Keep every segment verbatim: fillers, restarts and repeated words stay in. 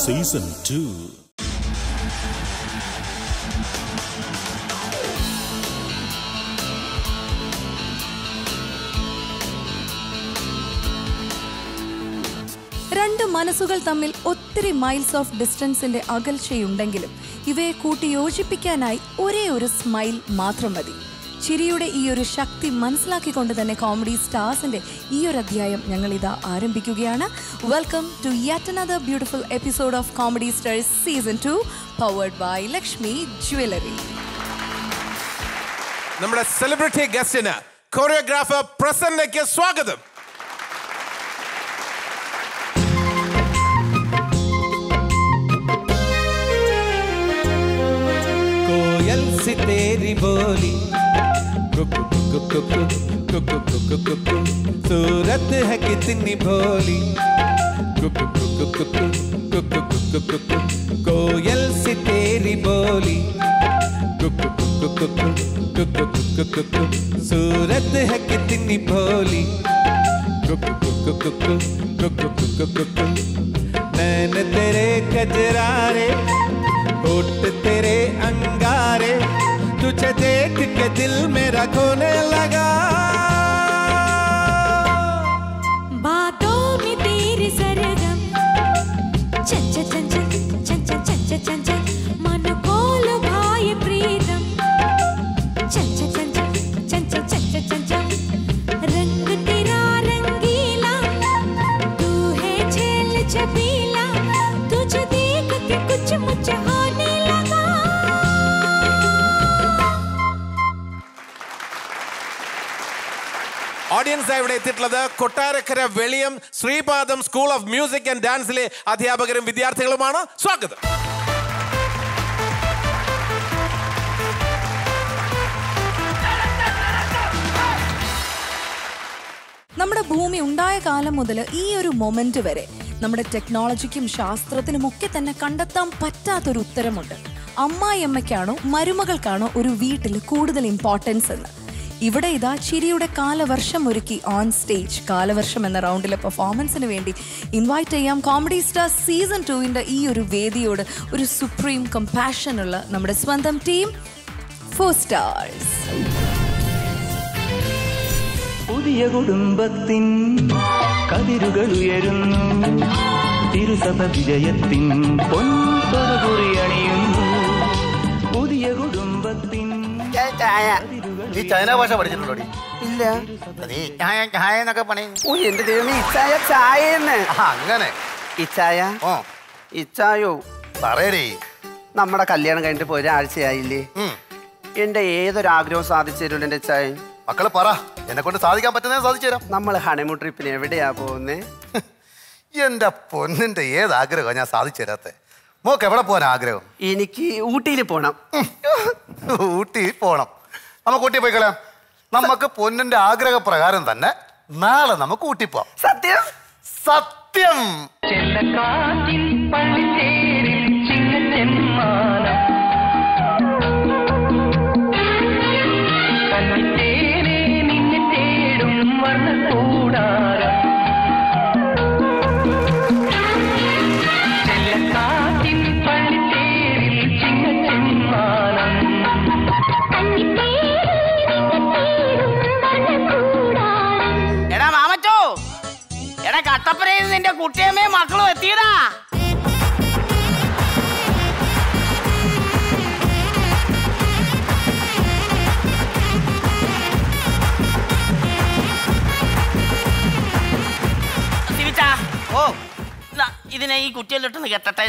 Season two. രണ്ട് മനസ്സുകൾ തമ്മിൽ ഒത്തിരി മൈൽസ് ഓഫ് ഡിസ്റ്റൻസിന്റെ അകൽച്ചയുണ്ടെങ്കിലും ഇവയെ കൂട്ടി യോജിപ്പിക്കാനായി ഒരേ ഒരു സ്മൈൽ മാത്രം മതി. ചിരിയുടെ ഈ ഒരു ശക്തി മനസ്സിലാക്കിക്കൊണ്ട് തന്നെ കോമഡി സ്റ്റാർസിന്റെ ഈ ഒരു അധ്യായം ഞങ്ങൾ ഇതാ ആരംഭിക്കുകയാണ്. Welcome to yet another beautiful episode of comedy stars season two, powered by Lakshmi jewellery. നമ്മുടെ സെലിബ്രിറ്റി ഗസ്റ്റിന് കൊറിയോഗ്രാഫർ പ്രസന്നയ്ക്ക് സ്വാഗതം. कोयल सी तेरी बोली, सूरत है कितनी भोली, कोयल सी तेरी बोली, सूरत है कितनी भोली, नैन तेरे कजरारे, होठ तेरे अंगारे, तुझे देख के दिल मेरा खोने लगा, बातों में तेरे सरगम, चन चन चन चन चन चन चन चन चन मन को लुभाए प्रीतम, चन चन चन चन चन चन चन चन चन रंग तेरा रंगीला, तू है छेल छबीला, तुझे देख के कुछ मुझे होने लगा. ഓഡിയൻസ് ഇവിടെ എത്തിയിട്ടുള്ളത് Kottarakkara Veliyam Sreepadam school of music and ഡാൻസിലെ അധ്യാപകരും വിദ്യാർത്ഥികളുമാണ്. സ്വാഗതം. നമ്മുടെ ഭൂമി ഉണ്ടായ കാലം മുതൽ ഈ ഒരു മൊമെന്റ് വരെ നമ്മുടെ ടെക്നോളജിക്കും ശാസ്ത്രത്തിനും ഒക്കെ തന്നെ കണ്ടെത്താൻ പറ്റാത്തൊരു ഉത്തരമുണ്ട്. അമ്മായിയമ്മയ്ക്കാണോ മരുമകൾക്കാണോ ഒരു വീട്ടിൽ കൂടുതൽ ഇമ്പോർട്ടൻസ് എന്ന്. ഇവിടെ ഇതാ ചിരിയുടെ കാലവർഷം ഒരുക്കി ഓൺ സ്റ്റേജ് കാലവർഷം എന്ന റൗണ്ടിലെ പെർഫോമൻസിന് വേണ്ടി ഇൻവൈറ്റ് ചെയ്യാം കോമഡി സ്റ്റാർ സീസൺ ടുവിൻ്റെ ഈ ഒരു വേദിയോട് ഒരു സുപ്രീം കമ്പാഷൻ ഉള്ള നമ്മുടെ സ്വന്തം ടീം ഫോർ സ്റ്റാർസ്. പുതിയ കുടുംബത്തിൻ കതിരുകൾ ഉയരുന്നു, തിരുസഭ വിജയത്തിൻ പൊൻപൊറുകുറിയണിയുന്നു, പുതിയ കുടുംബത്തിൻ. നീ ചൈന ഭാഷ പഠിച്ചിട്ടുണ്ടോടി? ഇല്ല. നീ ചായ ചായ എന്നൊക്കെ പണി. ഓ എന്റെ ദൈവമേ, ഇച്ചായ ചായന്ന്. അങ്ങനെ ഇച്ചായ ഓ ഇച്ചായോ പറയടി. നമ്മുടെ കല്യാണം കഴിഞ്ഞിട്ട് പോയി ഒരാഴ്ചയായില്ലേ? എന്റെ ഏതൊരാഗ്രഹവും സാധിച്ചു തരുമല്ലോ എന്റെ ഇച്ചായ. മക്കള് പറ, എന്നെ കൊണ്ട് സാധിക്കാൻ പറ്റുന്നേ സാധിച്ചു തരാം. നമ്മൾ ഹണിമൂൺ ട്രിപ്പിന് എവിടെയാ പോകുന്നേ? എന്റെ പൊന്നിന്റെ ഏതാഗ്രഹം ഞാൻ സാധിച്ചു തരാത്തെ. മോക്ക് എവിടെ പോകാൻ ആഗ്രഹം? എനിക്ക് ഊട്ടിയിൽ പോണം. ഊട്ടി പോണം. നമുക്ക് ഊട്ടി പോയിക്കളയാം. നമുക്ക് പൊന്നിന്റെ ആഗ്രഹപ്രകാരം തന്നെ നാളെ നമുക്ക് ഊട്ടി പോവാം. സത്യം സത്യം. കട്ടപ്പനയിൽ നിന്റെ കുട്ടിയമ്മേ മക്കളും എത്തിയടാ. ഓ ഇതിനെ ഈ കുറ്റിയിലിട്ടൊന്ന് കെട്ടട്ടെ.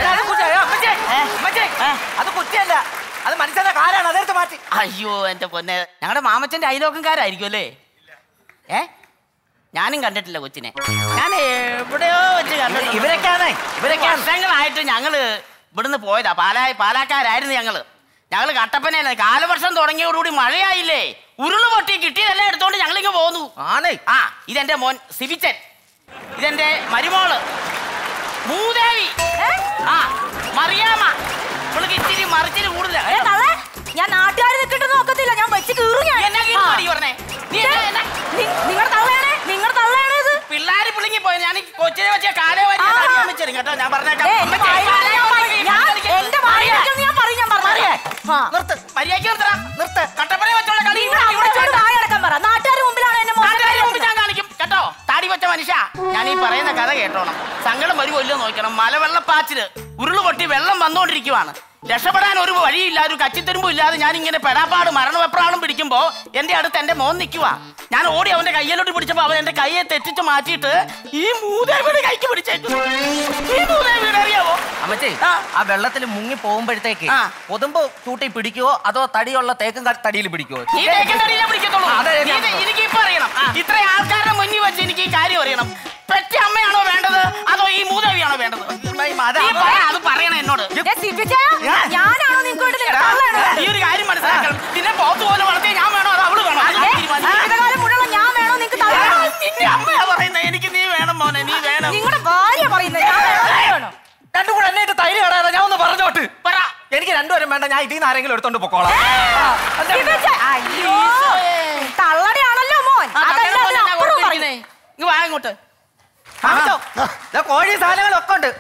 അത് കുറ്റിയല്ല, അത് മനുഷ്യന്റെ കാലാണ്. അതെടുത്ത് മാറ്റി. അയ്യോ എന്റെ പൊന്നെ, ഞങ്ങളുടെ മാമച്ചന്റെ അയലോക്കംകാരായിരിക്കും അല്ലേ? ഏ ഞാനും കണ്ടിട്ടില്ല കൊച്ചിനെ. ഞാൻ എവിടെയോ വെച്ച് കണ്ടിട്ട്. ഇവരൊക്കെയാണ് ഇവരൊക്കെ വർഷങ്ങളായിട്ട് ഞങ്ങള് ഇവിടുന്ന് പോയതാ. പാലാ പാലാക്കാരായിരുന്നു ഞങ്ങള്. ഞങ്ങള് കട്ടപ്പനയല്ല. കാലവർഷം തുടങ്ങിയോടുകൂടി മഴയായില്ലേ, ഉരുള് പൊട്ടി കിട്ടിയതെല്ലാം എടുത്തോണ്ട് ഞങ്ങളിങ്ങ് പോന്നു. ആണ്. ആ ഇതെന്റെ മോൻ സിബിച്ചൻ, ഇതെന്റെ മരുമോള് മൂദേവി, ആ മറിയാമ്മ. ഇവൾക്ക് ഇച്ചിരി മറിച്ചിരി കൂടുതലാ. ഞാൻ നാട്ടുകാർ നിൽക്കിട്ട് നോക്കത്തില്ല, ഞാൻ വെച്ച് കീറും. നിങ്ങളുടെ തള്ളയാണ്, നിങ്ങളുടെ തള്ളയാണ് ഇത്. പിള്ളേര് പിളിങ്ങി പോയി. ഞാൻ കൊച്ചിനെ വെച്ച കാലേ വരി കേട്ടോ. ഞാൻ പറഞ്ഞേക്കാം. നിർത്ത് മര്യാദയ്ക്ക് നിർത്തടാ നിർത്ത് കട്ടപ്പന വെച്ചോളെ കളി നാട്ടുകാരുടെ മുമ്പിലാണ് എന്നെ നാട്ടുകാരുടെ മുമ്പിൽ ഞാൻ കാണിക്കും കേട്ടോ താടി വെച്ച മനുഷ്യ ഞാൻ ഈ പറയുന്ന കഥ കേട്ടോണം സങ്കടം വരുമോ ഇല്ലോ നോക്കണം മലവെള്ളപ്പാച്ചില് ഉരുള് പൊട്ടി വെള്ളം വന്നോണ്ടിരിക്കുവാണ് രക്ഷപ്പെടാൻ ഒരു വഴിയില്ല ഒരു കച്ചിത്തരുമ്പും ഇല്ലാതെ ഞാൻ ഇങ്ങനെ പെടാപ്പാട് മരണവെപ്രാളം പിടിക്കുമ്പോ എന്റെ അടുത്ത് എന്റെ മോൻ നിൽക്കുവാ ഞാൻ ഓടി അവന്റെ കയ്യിലോട്ട് പിടിച്ചപ്പോ അവൻ എന്റെ കയ്യെ തെറ്റിച്ച് മാറ്റിയിട്ട് ഈ മൂദേവിയുടെ കൈക്ക് പിടിച്ചേക്കും ഈ മൂദേവിയുടെ അറിയാവോ അമ്മച്ചേ ആ വെള്ളത്തിൽ മുങ്ങി പോകുമ്പോഴത്തേക്ക് കൊതുമ്പ് ചൂട്ടി പിടിക്കുവോ അതോ തടിയുള്ള തേക്കും തടിയിൽ പിടിക്കുവോ? ഈ തേക്കും തടിയിലെ പിടിക്കത്തുള്ളൂ. എനിക്ക് ഇപ്പൊ അറിയണം ഇത്ര ആൾക്കാരുടെ മുന്നിൽ വെച്ച് എനിക്ക് ഈ കാര്യം അറിയണം. പെറ്റ അമ്മയാണോ വേണ്ടത് അതോ ഈ മൂദേവിയാണോ വേണ്ടത്? അത് പറയണം എന്നോട്. ഈ ഒരു കാര്യം മനസ്സിലാക്കണം. പിന്നെ പോത്ത് പോലെ വളർത്തിയ ഞാൻ വേണോ അതോ അവള് വേണോ? നിന്റെ അമ്മയാ പറയുന്നത് എനിക്ക് നീ വേണം മോനെ നീ വേണം. നിങ്ങളുടെ ഭാര്യ പറയുന്നത് രണ്ടും കൂടെ എന്നെ തൈര് കടാതെ ഞാൻ ഒന്ന് പറഞ്ഞോട്ട് പറ. എനിക്ക് രണ്ടുപേരും വേണ്ട ഞാൻ ഇതിന്ന് ആരെങ്കിലും എടുത്തോണ്ട് പൊക്കോളാം. തള്ളടിയാണല്ലോ മോൻ. അങ്ങോട്ട് കോഴി സാധനങ്ങളൊക്കെ ഉണ്ട്.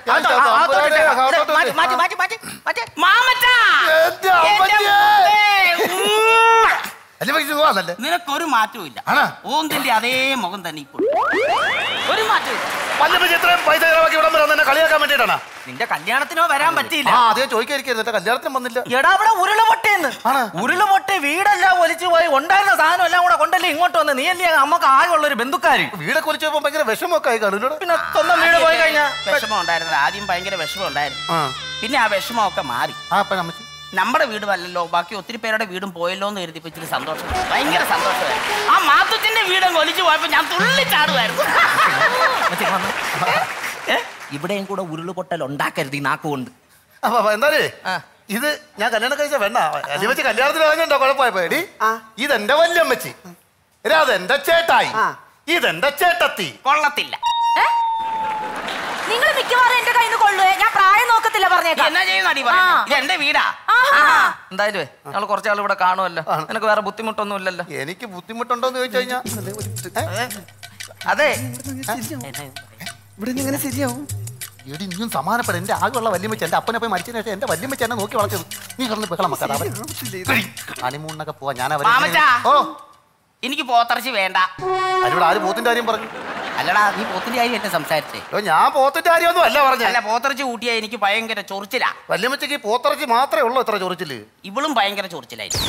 നിനക്കൊരു മാറ്റവും ഇല്ല. ഓന്തിന്റെ അതേ മുഖം തന്നെ ഇപ്പോൾ ഒരു മാറ്റവും കളിയാക്കാൻ വേണ്ടിട്ടാണ്. നിന്റെ കല്യാണത്തിനോ വരാൻ പറ്റിയില്ല. അതേ ചോദിക്കാതിരിക്കരുത് കല്യാണത്തിന് വന്നില്ല. എടാ അവിടെ ഉരുളുപൊട്ടേന്ന് ഉരുളുപൊട്ടി വീടെല്ലാം ഒലിച്ചു പോയി ഉണ്ടായിരുന്ന സാധനം എല്ലാം കൂടെ കൊണ്ടല്ലേ ഇങ്ങോട്ട് വന്ന്. നീ അല്ലേ നമുക്ക് ആകെയുള്ള ഒരു ബന്ധുക്കാര്. വീടൊക്കെ ഒലിച്ചു പോകുമ്പോ ഭയങ്കര വിഷമൊക്കെ ആയി കാണും. പിന്നെ സ്വന്തം വീട് പോയി കഴിഞ്ഞാൽ വിഷമം ഉണ്ടായിരുന്നത് ആദ്യം ഭയങ്കര വിഷമം ഉണ്ടായിരുന്നു. പിന്നെ ആ വിഷമമൊക്കെ മാറി. നമ്മുടെ വീടും അല്ലല്ലോ ബാക്കി ഒത്തിരി പേരുടെ വീടും പോയല്ലോ എന്ന് കരുതി ഇച്ചിരി സന്തോഷം ഭയങ്കര സന്തോഷമായിരുന്നു. ആ മാത്തുച്ചിന്റെ വീടും ഒലിച്ചു പോയപ്പോ ഞാൻ തുള്ളിച്ചാടുമായിരുന്നു. ഇവിടെയും കൂടെ ഉരുളുപൊട്ടൽ ഉണ്ടാക്കരുത് ഈ നാക്കുകൊണ്ട്. എന്തായാലേ ഇത് ഞാൻ കല്യാണം കഴിച്ച വേണ്ട അല്ലിമച്ചി കല്യാണത്തിന് വാങ്ങിണ്ടോ കുഴപ്പമായപ്പോ എടി ഇതെന്റെ വല്യമ്മച്ചി ഇതെന്റെ ചേട്ടായി ഇതെന്റെ ചേട്ടത്തി. കൊള്ളത്തില്ല. നിങ്ങൾ മിക്കവാറും എന്റെ കയ്യിൽ നിന്ന് കൊള്ളുവേ. ഞാൻ പ്രായം നോക്കത്തില്ല പറഞ്ഞേക്കാം. എന്നാ ചെയ്യുന്നടി ഇത് എന്റെ വീടാ. എന്തായാലും ഞങ്ങൾ കുറച്ചാൾ ഇവിടെ കാണുമല്ലോ. നിനക്ക് വേറെ ബുദ്ധിമുട്ടൊന്നും ഇല്ലല്ലോ. എനിക്ക് ബുദ്ധിമുട്ടുണ്ടോന്ന് ചോദിച്ചു കഴിഞ്ഞാൽ അതെ ഇവിടെ എങ്ങനെ ശരിയാവും? എടി ഇനിയും സമാനപ്പെടാം. എന്റെ ആകെയുള്ള വല്യമ്മച്ച എന്റെ അപ്പനെ പോയി മരിച്ചതിന് ശേഷം എന്റെ വല്യമ്മച്ച എന്നെ നോക്കി വളർച്ചത്. നീ കിടന്ന് ബഹളം വെക്കാതെ ഹണിമൂണിനൊക്കെ പോവാ. ഞാൻ ഓ എനിക്ക് പോത്തിറച്ചി വേണ്ട. അതിനോട് ആര് പോത്തിന്റെ കാര്യം പറഞ്ഞു? അല്ലടാ നീ പോത്തിന്റെ കാര്യം എന്നെ സംസാരിച്ചേ. ഞാൻ പോത്തിന്റെ കാര്യമൊന്നും അല്ല പറഞ്ഞ. അല്ല പോത്തിറച്ചി കൂട്ടിയാ എനിക്ക് ഭയങ്കര ചൊറിച്ചിലാ. വല്യമ്മച്ചക്ക് പോത്തിറച്ചി മാത്രമേ ഉള്ളൂ ഇത്ര ചൊറിച്ചില്. ഇവളും ഭയങ്കര ചൊറിച്ചിലായിരുന്നു.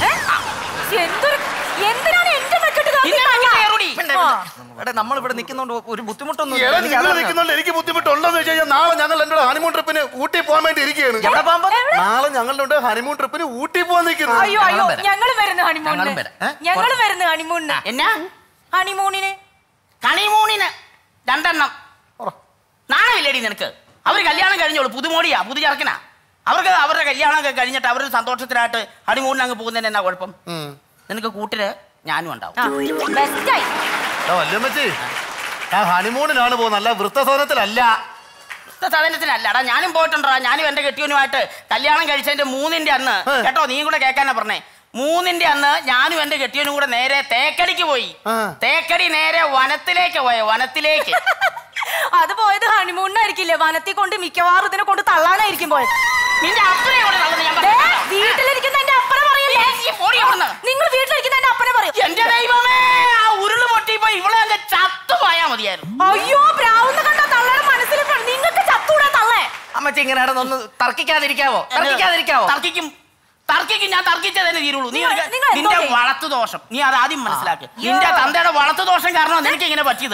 നമ്മളിവിടെ നിൽക്കുന്നോണ്ട് ഒരു ബുദ്ധിമുട്ടൊന്നും എനിക്ക് ബുദ്ധിമുട്ടുണ്ടോന്ന് വെച്ച് കഴിഞ്ഞാൽ നാളെ ഞങ്ങൾ എന്റെ ഹണിമൂൺ ട്രിപ്പിന് ഊട്ടി പോകാൻ വേണ്ടി ഇരിക്കുകയാണ്. നാളെ ഞങ്ങളുടെ ഹണിമൂൺ ട്രിപ്പിന് ഊട്ടി പോകാൻ നിൽക്കുന്നു. അയ്യോ അയ്യോ ഞങ്ങൾ വരുന്ന ഹണിമൂണിന് ഞങ്ങൾ വരുന്ന ഹണിമൂണിന് എന്നാ ഹണിമൂണിന് ഹണിമൂണിന് രണ്ടെണ്ണം നാണമില്ലേടി നിനക്ക്? അവര് കല്യാണം കഴിഞ്ഞോളൂ പുതുമോടിയാ പുതു ചേർക്കനാ. അവർക്ക് അവരുടെ കല്യാണം ഒക്കെ കഴിഞ്ഞിട്ട് അവരുടെ സന്തോഷത്തിനായിട്ട് ഹണിമൂണിന് അങ്ങ് പോകുന്നതിന് എന്നാ കുഴപ്പം? നിനക്ക് കൂട്ടിന് ഞാനും ഉണ്ടാവും. വല്യമ്മച്ചി ഞാൻ ഹണിമൂണിനാണ് പോകുന്നത് അല്ല വൃത്തസദനത്തിലല്ല. വൃത്തസദനത്തിലല്ലടാ ഞാനും പോയിട്ടുണ്ടോ. ഞാനും എന്റെ കെട്ടിയവനുമായിട്ട് കല്യാണം കഴിച്ചതിന്റെ മൂന്നിന്റെ അന്ന് കേട്ടോ നീയും കൂടെ കേൾക്കാനാ പറഞ്ഞേ. മൂന്നിന്റെ അന്ന് ഞാനും എന്റെ കെട്ടിയവനും കൂടെ നേരെ തേക്കടിക്ക് പോയി. തേക്കടി നേരെ വനത്തിലേക്ക് പോയ വനത്തിലേക്ക്. അത് പോയത് ഹണിമൂണിനായിരിക്കില്ലേ? വനത്തിൽ കൊണ്ട് മിക്കവാറും ഇതിനെ കൊണ്ട് തള്ളാനായിരിക്കും പോയത്. നിന്റെ അപ്പനെ വീട്ടിലിരിക്കുന്ന എന്റെ അപ്പനെ പറയല്ലേ? നിങ്ങൾ വീട്ടിലിരിക്കുന്ന എന്റെ അപ്പനെ പറയും. എന്റെ ദൈവമേ ആ ഉരുള് പൊട്ടിപ്പോ ഇവിടെ അങ്ങ് ചത്തുപോയാ മതിയായിരുന്നു. അയ്യോ പ്രാവുന്ന കണ്ട തള്ളയുടെ മനസ്സിൽ നിങ്ങൾക്ക് ചത്തൂടാ തള്ളേ. അമ്മച്ചി ഇങ്ങനെയാണെന്ന് ഒന്ന് തർക്കിക്കാതിരിക്കാവോ? തർക്കിക്കാതിരിക്കാവോ? തർക്കിക്കും തർക്കിക്കും ഞാൻ തർക്കിച്ചേ തന്നെ തീരുള്ളൂ. നീ നിന്റെ വളർത്തു ദോഷം നീ അത് ആദ്യം മനസ്സിലാക്കി. നിന്റെ തന്തയുടെ വളർത്തു ദോഷം കാരണം എനിക്ക് ഇങ്ങനെ പറ്റിയത്.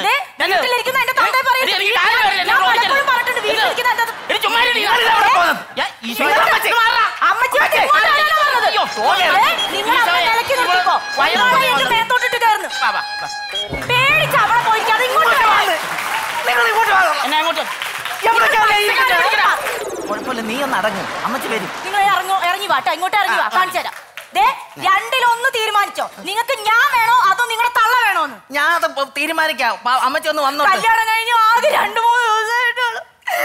കുഴപ്പമില്ല നീ ഒന്ന് അടങ്ങും അമ്മച്ചി വരും. നിങ്ങൾ ഇറങ്ങോ ഇറങ്ങി വാട്ടോ ഇങ്ങോട്ട് ഇറങ്ങി വാ കാണിച്ചു തരാം. രണ്ടിലൊന്ന് തീരുമാനിച്ചോ. നിങ്ങൾക്ക് ഞാൻ വേണോ അതോ നിങ്ങളുടെ തള്ള വേണോന്ന്? ഞാൻ അത് തീരുമാനിക്കാം. അമ്മച്ചി ഒന്ന് വന്നോ. കല്യാണം കഴിഞ്ഞു ആകെ രണ്ടു മൂന്ന് ദിവസമായിട്ടുള്ളൂ.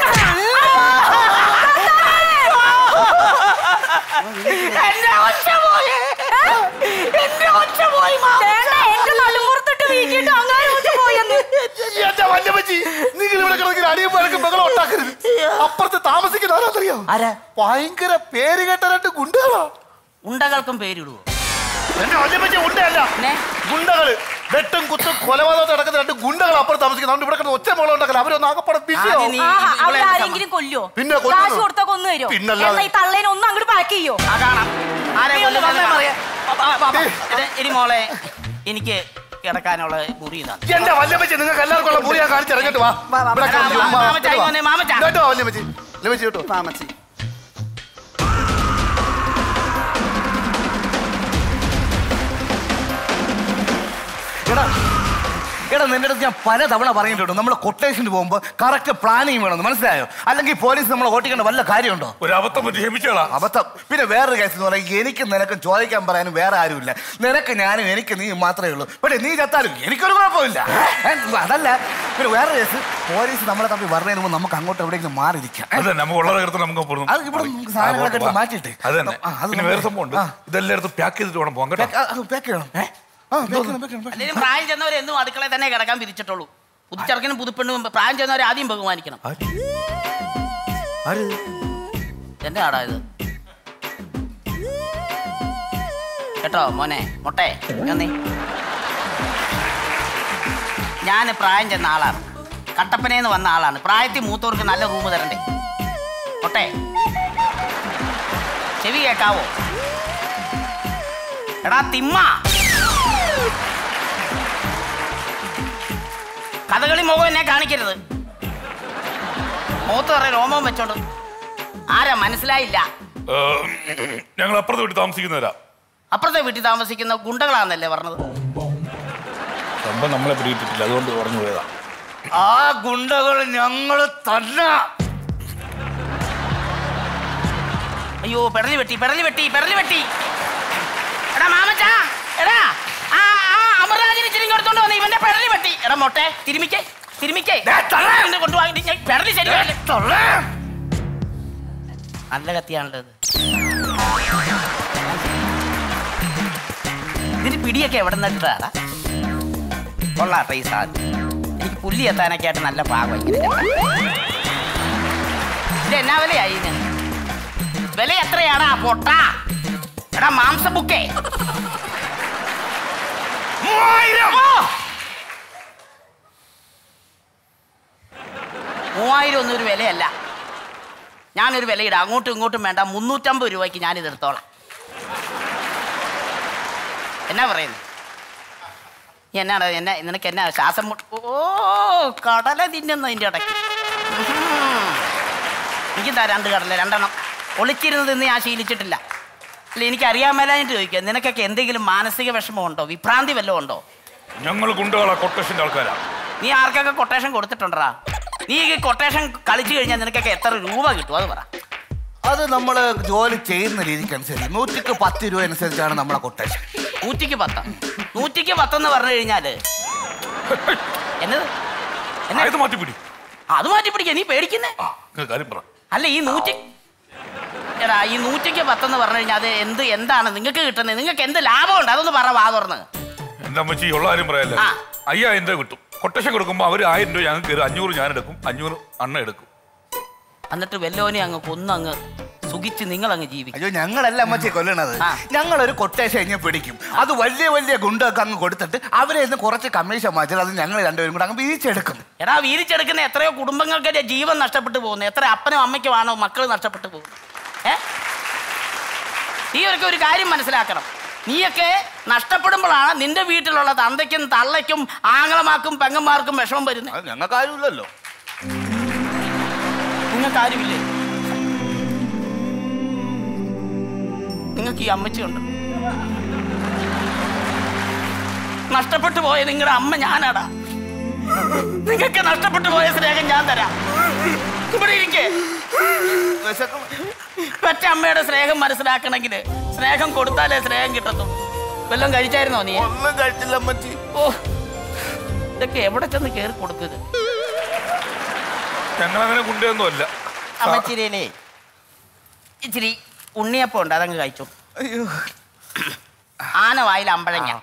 എന്റെ നടുമ്പുറത്തിട്ട് വീട്ടിട്ട് അങ്ങനെ പോയെന്ന്. നിങ്ങൾ ഇവിടെ കിടക്കുന്ന അടിയും പഴക്കും ബഹളം ഉണ്ടാക്കരുത്. അപ്പുറത്ത് താമസിക്കുന്ന ആരാന്നറിയോ? ഭയങ്കര പേര് കേട്ട രണ്ട് ഗുണ്ടകളാ. ഉണ്ടകൾക്കും പേരിടുവോ? എന്റെ വല്യമ്മച്ചി ഉണ്ടയല്ല, ഗുണ്ടകള്. വെട്ടും കുത്തും കൊലപാതകത്തിൽ നടക്കുന്ന രണ്ട് ഗുണ്ടകൾ അപ്പുറത്ത് താമസിക്കുന്നത്. ഇവിടെ കിടന്ന് ഒറ്റ മോളം ഉണ്ടാക്കല. അവരൊന്നും ആകപ്പാടെ ബിസിയാവും. ആരെങ്കിലും കൊല്ലോ? പിന്നെ കാശ് കൊടുത്താ കൊന്നു തരുമോ? പിന്നല്ലാതെ. ഈ തള്ളേനെ ഒന്നും അങ്ങോട്ട് പാക്ക് ചെയ്യോ? ഇനി മോളെ എനിക്ക് കിടക്കാനുള്ള മുറി ഇതാണ്. എന്റെ വല്യമ്മച്ചി നിങ്ങൾക്ക് എല്ലാവർക്കും ഉള്ള മുറി ഞാൻ കാണിച്ച് ഇറങ്ങിട്ട് വാ. കേട്ടോ വല്യമ്മച്ചി, വല്യമ്മച്ചി കേട്ടോ മാമച്ചി. എടാ എടാ നിന്റെ അടുത്ത് ഞാൻ പല തവണ പറഞ്ഞിട്ടുണ്ട്, നമ്മൾ കൊട്ടേഷന് പോകുമ്പോൾ കറക്റ്റ് പ്ലാനിങ് വേണമെന്ന്, മനസ്സിലായോ? അല്ലെങ്കിൽ പോലീസ് നമ്മളെ ഓട്ടിക്കേണ്ട വല്ല കാര്യമുണ്ടോ? ഒരു അബദ്ധം പറ്റി ക്ഷമിച്ചോളാം. അബദ്ധം. പിന്നെ വേറൊരു കേസ് എന്ന് പറഞ്ഞാൽ എനിക്ക് നിനക്കും ചോദിക്കാൻ പറയാനും വേറെ ആരുമില്ല. നിനക്ക് ഞാനും എനിക്ക് നീ മാത്രമേ ഉള്ളൂ. പക്ഷേ നീ ചത്താലും എനിക്കൊരു കുഴപ്പമില്ല. അതല്ല, പിന്നെ വേറെ കേസ്, പോലീസ് നമ്മളെ തമ്മിൽ പറഞ്ഞതിന് മുമ്പ് നമുക്ക് അങ്ങോട്ട് എവിടെയെങ്കിലും മാറിയിരിക്കാം. നമുക്ക് ഉള്ളത് എടുത്ത് നമുക്ക് അത് ഇവിടെ നമുക്ക് സാധനങ്ങളൊക്കെ എടുത്ത് മാറ്റിയിട്ട്. അത് തന്നെ. പിന്നെ വേറെ സംഭവം ഉണ്ട്, ഇതെല്ലാം എടുത്ത് പാക്ക് ചെയ്തിട്ട് വേണം പോകാൻ. കേട്ടോ, പാക്ക് ചെയ്യണം. അല്ലെങ്കിൽ പ്രായം ചെന്നവരെ എന്നും അടുക്കളയിൽ തന്നെ കിടക്കാൻ പിരിച്ചിട്ടുള്ളൂ. പുതുച്ചെറുക്കനും പുതുപ്പെണ്ണും പ്രായം ചെന്നവരെ ആദ്യം ബഹുമാനിക്കണം. എന്റെ ആടാ ഇത് കേട്ടോ മോനെ മൊട്ടെ. ഞാൻ പ്രായം ചെന്ന ആളാണ്, കട്ടപ്പനേന്ന് വന്ന ആളാണ്. പ്രായത്തിൽ മൂത്തവർക്ക് നല്ല റൂം തരണ്ടേ മൊട്ടെ? ചെവി കേക്കാവോ? എടാ തിമ്മ, കഥകളി മുഖം എന്നെ കാണിക്കരുത്. മൂത്ത് പറ രോമം വെച്ചോണ്ട്. ആരാ മനസ്സിലായില്ല? ഞങ്ങൾ അപ്പുറത്തെ വീട്ടിൽ താമസിക്കുന്നവരാ. അപ്പുറത്തെ വീട്ടിൽ താമസിക്കുന്ന ഗുണ്ടകളാന്നല്ലേ പറഞ്ഞത്? സംഭവം നമ്മളെ പിടിയിട്ടില്ല, അതുകൊണ്ട് പറഞ്ഞു പോയതാ. ആ ഗുണ്ടകൾ ഞങ്ങള് തന്നെ. അയ്യോ പെടലി വെട്ടി പെടലി വെട്ടി പെടലി വെട്ടി. എടാ മാമച്ചാ, എടാ ആ അമർരാജിനെ ചിരിങ്ങി എടുത്തോണ്ട് വന്ന് ഇവന്റെ പെടലി വെട്ടി. എടാ മൊട്ടെ തിരുമിക്കേ തിരുമിക്കേ കൊണ്ടുപോയി പെടലി ശരിയല്ലേ? നല്ല കത്തിയാണുള്ളത്. ഇതിന് പിടിയൊക്കെ എവിടെ നിന്നിട്ടാടാ? കൊള്ളാട്ടെ ഈ സാധനം. എനിക്ക് പുല്ലി എത്താനൊക്കെ ആയിട്ട് നല്ല പാകം. ഇത് എന്നാ വിലയായി? വില എത്രയാടാ പൊട്ടാ? എടാ മാംസ ബുക്കേ മൂവായിരം ഒന്നും ഒരു വിലയല്ല. ഞാനൊരു വിലയിടാം, അങ്ങോട്ടും ഇങ്ങോട്ടും വേണ്ട. മുന്നൂറ്റമ്പത് രൂപയ്ക്ക് ഞാനിത് എടുത്തോളാം. എന്നാ പറയുന്നു? എന്നാണ് എന്നെ നിനക്ക് എന്നാ ശ്വാസം മുട്ട? ഓ കടല തിന്നുന്നതിൻ്റെ ഇടയ്ക്ക് എനിക്കെന്താ രണ്ട് കടല രണ്ടെണ്ണം ഒളിച്ചിരുന്ന് തിന്ന് ഞാൻ ശീലിച്ചിട്ടില്ല. അല്ല എനിക്കറിയാൻ മേലായിട്ട് ചോദിക്കുക, നിനക്കൊക്കെ എന്തെങ്കിലും മാനസിക വിഷമമുണ്ടോ, വിഭ്രാന്തി വല്ലതും ഉണ്ടോ? ഞങ്ങൾ ഗുണ്ടകളാ, കൊട്ടേഷൻ്റെ ആൾക്കാരാ. നീ ആർക്കൊക്കെ കൊട്ടേഷൻ കൊടുത്തിട്ടുണ്ടാ? നീ ഈ കൊട്ടേഷൻ കളിച്ചു കഴിഞ്ഞാൽ നിനക്കൊക്കെ എത്ര രൂപ കിട്ടും അത് പറ. അത് നമ്മൾ ജോലി ചെയ്യുന്ന രീതിക്ക് അനുസരിച്ച് നൂറ്റിക്ക് പത്ത് രൂപ അനുസരിച്ചാണ് നമ്മളെ കൊട്ടേഷൻ. നൂറ്റിക്ക് പത്ത് നൂറ്റിക്ക് പത്തെന്ന് പറഞ്ഞു കഴിഞ്ഞാല് എന്നത് അത് മാറ്റിപ്പിടി. അത് മാറ്റിപ്പിടിക്ക, നീ പേടിക്കുന്നേ. അല്ല ഈ നൂറ്റി എടാ ഈ നൂറ്റിക്ക് പത്തെന്ന് പറഞ്ഞു കഴിഞ്ഞാൽ അത് എന്ത് എന്താണ് നിങ്ങൾക്ക് കിട്ടുന്നത്? നിങ്ങൾക്ക് എന്ത് ലാഭമുണ്ട്? അതൊന്ന് പറ വാ തുറന്ന്. എന്റെ അമ്മച്ചി ഉള്ള കാര്യം പറയാല്ലേ, അയ്യായിരം രൂപ കിട്ടും. കൊട്ടേഷൻ കൊടുക്കുമ്പോ അവര് ആയിരം രൂപ ഞങ്ങൾക്ക് കയറും, അഞ്ഞൂറ് ഞാൻ എടുക്കും, അഞ്ഞൂറ് അണ്ണ എടുക്കും. എന്നിട്ട് വെല്ലോനെ അങ്ങ് കൊന്നങ്ങ് സുഖിച്ച് നിങ്ങൾ അങ്ങ് ജീവിക്കും. അയ്യോ ഞങ്ങളല്ല അമ്മച്ചിയെ കൊല്ലണത്, ഞങ്ങളൊരു കൊട്ടേഷൻ കഴിഞ്ഞ് പിടിക്കും. അത് വലിയ വലിയ ഗുണ്ടൊക്കെ അങ്ങ് കൊടുത്തിട്ട് അവരെ നിന്ന് കുറച്ച് കമ്മീഷൻ മാറ്റിയാൽ അത് ഞങ്ങൾ രണ്ടുപേരും കൂടെ അങ്ങ് വീതിച്ചെടുക്കും. എടാ വീതിച്ചെടുക്കുന്ന എത്രയോ കുടുംബങ്ങൾക്ക് ജീവൻ നഷ്ടപ്പെട്ടു പോകുന്നു, എത്ര അപ്പനും അമ്മയ്ക്കുമാണോ മക്കൾ നഷ്ടപ്പെട്ടു പോകുന്നു. ഏ നീയൊക്കെ ഒരു കാര്യം മനസ്സിലാക്കണം, നീയൊക്കെ നഷ്ടപ്പെടുമ്പോഴാണ് നിന്റെ വീട്ടിലുള്ള തന്തയ്ക്കും തള്ളയ്ക്കും ആങ്ങളമാർക്കും പെങ്ങന്മാർക്കും വിഷമം വരുന്നത്. ഞങ്ങൾക്ക് ആരുമില്ലല്ലോ. നിങ്ങൾക്ക് ആരുമില്ലേ? നിങ്ങൾക്ക് ഈ അമ്മച്ചിയുണ്ട്. നഷ്ടപ്പെട്ടു പോയ നിങ്ങളുടെ അമ്മ ഞാനാടാ. നിങ്ങൾക്ക് നഷ്ടപ്പെട്ടു പോയ സ്നേഹം ഞാൻ തരാം. ഇവിടെ ഇരിക്കേ. മറ്റേ അമ്മയുടെ സ്നേഹം മനസ്സിലാക്കണമെങ്കിൽ സ്നേഹം കൊടുത്താലേ സ്നേഹം കിട്ടത്തുള്ളൂ. വല്ലതും കഴിച്ചായിരുന്നോ നീ? ഒന്നും കഴിച്ചില്ല അമ്മച്ചി. ഓ ഇതൊക്കെ എവിടെ ചെന്ന് കയറി കൊടുക്കുന്നത്? ഞങ്ങളങ്ങനെ കൊണ്ടുവന്നോ അല്ല. അമ്മച്ചിരിയിലേ ഇച്ചിരി ഉണ്ണിയപ്പം ഉണ്ട്, അതങ്ങ് കഴിച്ചു. അയ്യോ ആന വായിൽ അമ്പഴങ്ങ.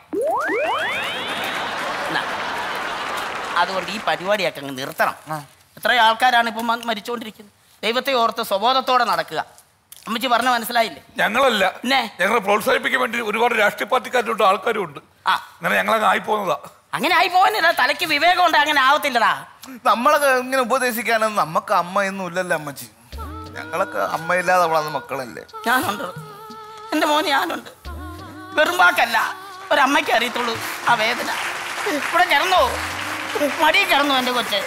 അതുകൊണ്ട് ഈ പരിപാടിയൊക്കെ അങ്ങ് നിർത്തണം. എത്രയോ ആൾക്കാരാണ് ഇപ്പം മരിച്ചുകൊണ്ടിരിക്കുന്നത്. ദൈവത്തെ ഓർത്ത് സ്വബോധത്തോടെ നടക്കുക. അമ്മച്ചി പറഞ്ഞ മനസ്സിലായില്ലേ? ഞങ്ങളല്ല, ഞങ്ങളെ പ്രോത്സാഹിപ്പിക്കാൻ വേണ്ടി ഒരുപാട് രാഷ്ട്രീയ പാർട്ടിക്കാരുണ്ട്, ആൾക്കാരും ഉണ്ട്. അങ്ങനെ ഞങ്ങളങ്ങ് ആയി പോകുന്നതാ. അങ്ങനെ ആയി പോകാനില്ല, തലയ്ക്ക് വിവേകം ഉണ്ട്, അങ്ങനെ ആവത്തില്ലടാ. നമ്മളൊക്കെ ഇങ്ങനെ ഉപദേശിക്കാനൊന്നും നമുക്ക് അമ്മയൊന്നും ഇല്ലല്ലോ അമ്മച്ചി. ഞങ്ങളൊക്കെ അമ്മയില്ലാതെ വളർന്ന മക്കളല്ലേ. ഞാനുണ്ട്, എന്റെ മോന് ഞാനുണ്ട്. വെറും വാക്കല്ല, ഒരമ്മയ്ക്ക് അറിയത്തുള്ളൂ ആ വേദന. ഇവിടെ കിടന്നോ, മടി കിടന്നു എന്റെ കൊച്ച്.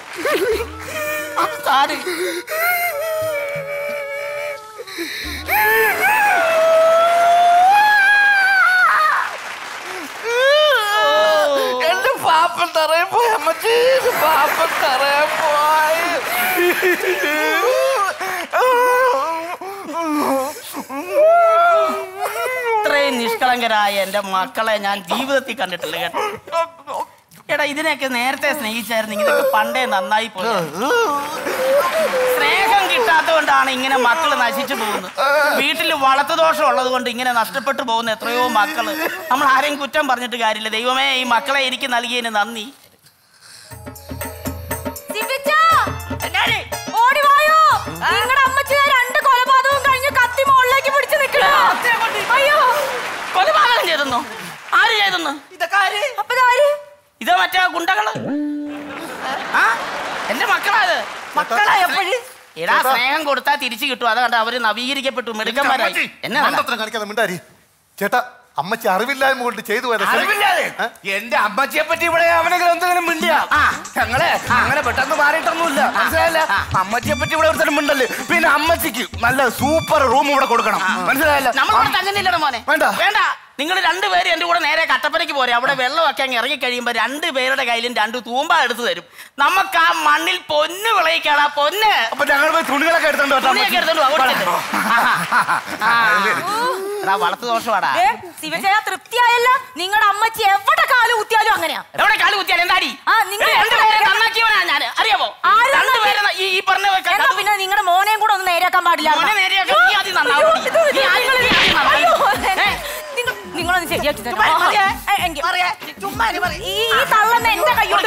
സാരി എന്റെ പാപ്പൻ തറയിൽ പോയി അമ്മച്ചി, പാപ്പൻ തറയിൽ പോയി. ഇത്രയും നിഷ്കളങ്കരായ എന്റെ മക്കളെ ഞാൻ ജീവിതത്തിൽ കണ്ടിട്ടില്ല കേട്ടോ. എടാ ഇതിനെയൊക്കെ നേരത്തെ സ്നേഹിച്ചായിരുന്നു, ഇതൊക്കെ പണ്ടേ നന്നായി പോയി. സ്നേഹം കിട്ടാത്തതുകൊണ്ടാണ് ഇങ്ങനെ മക്കള് നശിച്ചു പോകുന്നത്. വീട്ടിൽ വളർത്തുദോഷം ഉള്ളത് കൊണ്ട് ഇങ്ങനെ നഷ്ടപ്പെട്ടു പോകുന്ന എത്രയോ മക്കള്. നമ്മൾ ആരെയും കുറ്റം പറഞ്ഞിട്ട് കാര്യമില്ല. ദൈവമേ, ഈ മക്കളെ എനിക്ക് നൽകിയതിന് നന്ദി. കൊലപാതകം ചെയ്തെന്നോ? ആര് ചെയ്തെന്ന്? ഇതോ മറ്റേ ഗുണ്ടകള്? ആ എന്റെ മക്കളാത്. മക്കളാ എപ്പോഴും എടാ സ്നേഹം കൊടുത്താൽ തിരിച്ചു കിട്ടും. അതുകൊണ്ട് അവര് നവീകരിക്കപ്പെട്ടു, മിടുക്കന്മാരായി. എന്നാ ചേട്ടാ, അമ്മച്ചി അറിവില്ലായ്മ കൊണ്ട് ചെയ്തു പോയത്. അറിവില്ലാതെ എന്റെ അമ്മച്ചിയെ പറ്റി ഇവിടെ അവനെങ്കിലും എന്തെങ്കിലും മിണ്ടിയാ ഞങ്ങളെ അങ്ങനെ പെട്ടെന്ന് മാറിയിട്ടൊന്നുമില്ല, മനസ്സിലായില്ല. അമ്മച്ചിയെ പറ്റി ഇവിടെ ഒരുത്തരം മിണ്ടല്ലേ. പിന്നെ അമ്മച്ചിക്ക് നല്ല സൂപ്പർ റൂം ഇവിടെ കൊടുക്കണം, മനസ്സിലായില്ല. നമ്മളോട് തങ്ങുന്നില്ലട മോനെ. വേണ്ട വേണ്ട, നിങ്ങൾ രണ്ടുപേരും എന്റെ കൂടെ നേരെ കട്ടപ്പനയ്ക്ക് പോരെ. അവിടെ വെള്ളമൊക്കെ അങ്ങ് ഇറങ്ങി കഴിയുമ്പോ രണ്ടു പേരുടെ കയ്യിലും രണ്ട് തൂമ്പ എടുത്തു തരും. നമുക്ക് ആ മണ്ണിൽ പൊന്ന് വിളയിക്കാടാ, പൊന്ന്. അപ്പൊ ഞങ്ങൾ പോയി തുണികളൊക്കെ എടുത്തോണ്ട് തുണിയൊക്കെ എടുത്തോണ്ട് വളർത്തു ദോഷമാടാ. തൃപ്തിയായല്ല. നിങ്ങളുടെ അമ്മച്ചി എവിടെ കാല് കുത്തിയാലും അങ്ങനെയാ. എവിടെ കാല് കുത്തിയാലും എന്താടി? നന്നാക്കിയവനാ ഞാൻ, അറിയാമോ? ഈ പറഞ്ഞ പിന്നെ നിങ്ങളുടെ മോനെയും കൂടെ ഒന്ന് നേരെയാക്കാൻ പാടില്ല. നിങ്ങളൊന്ന് ശരിയാക്കി ഈ തള്ളന്ന എന്റെ കയ്യോട്ട്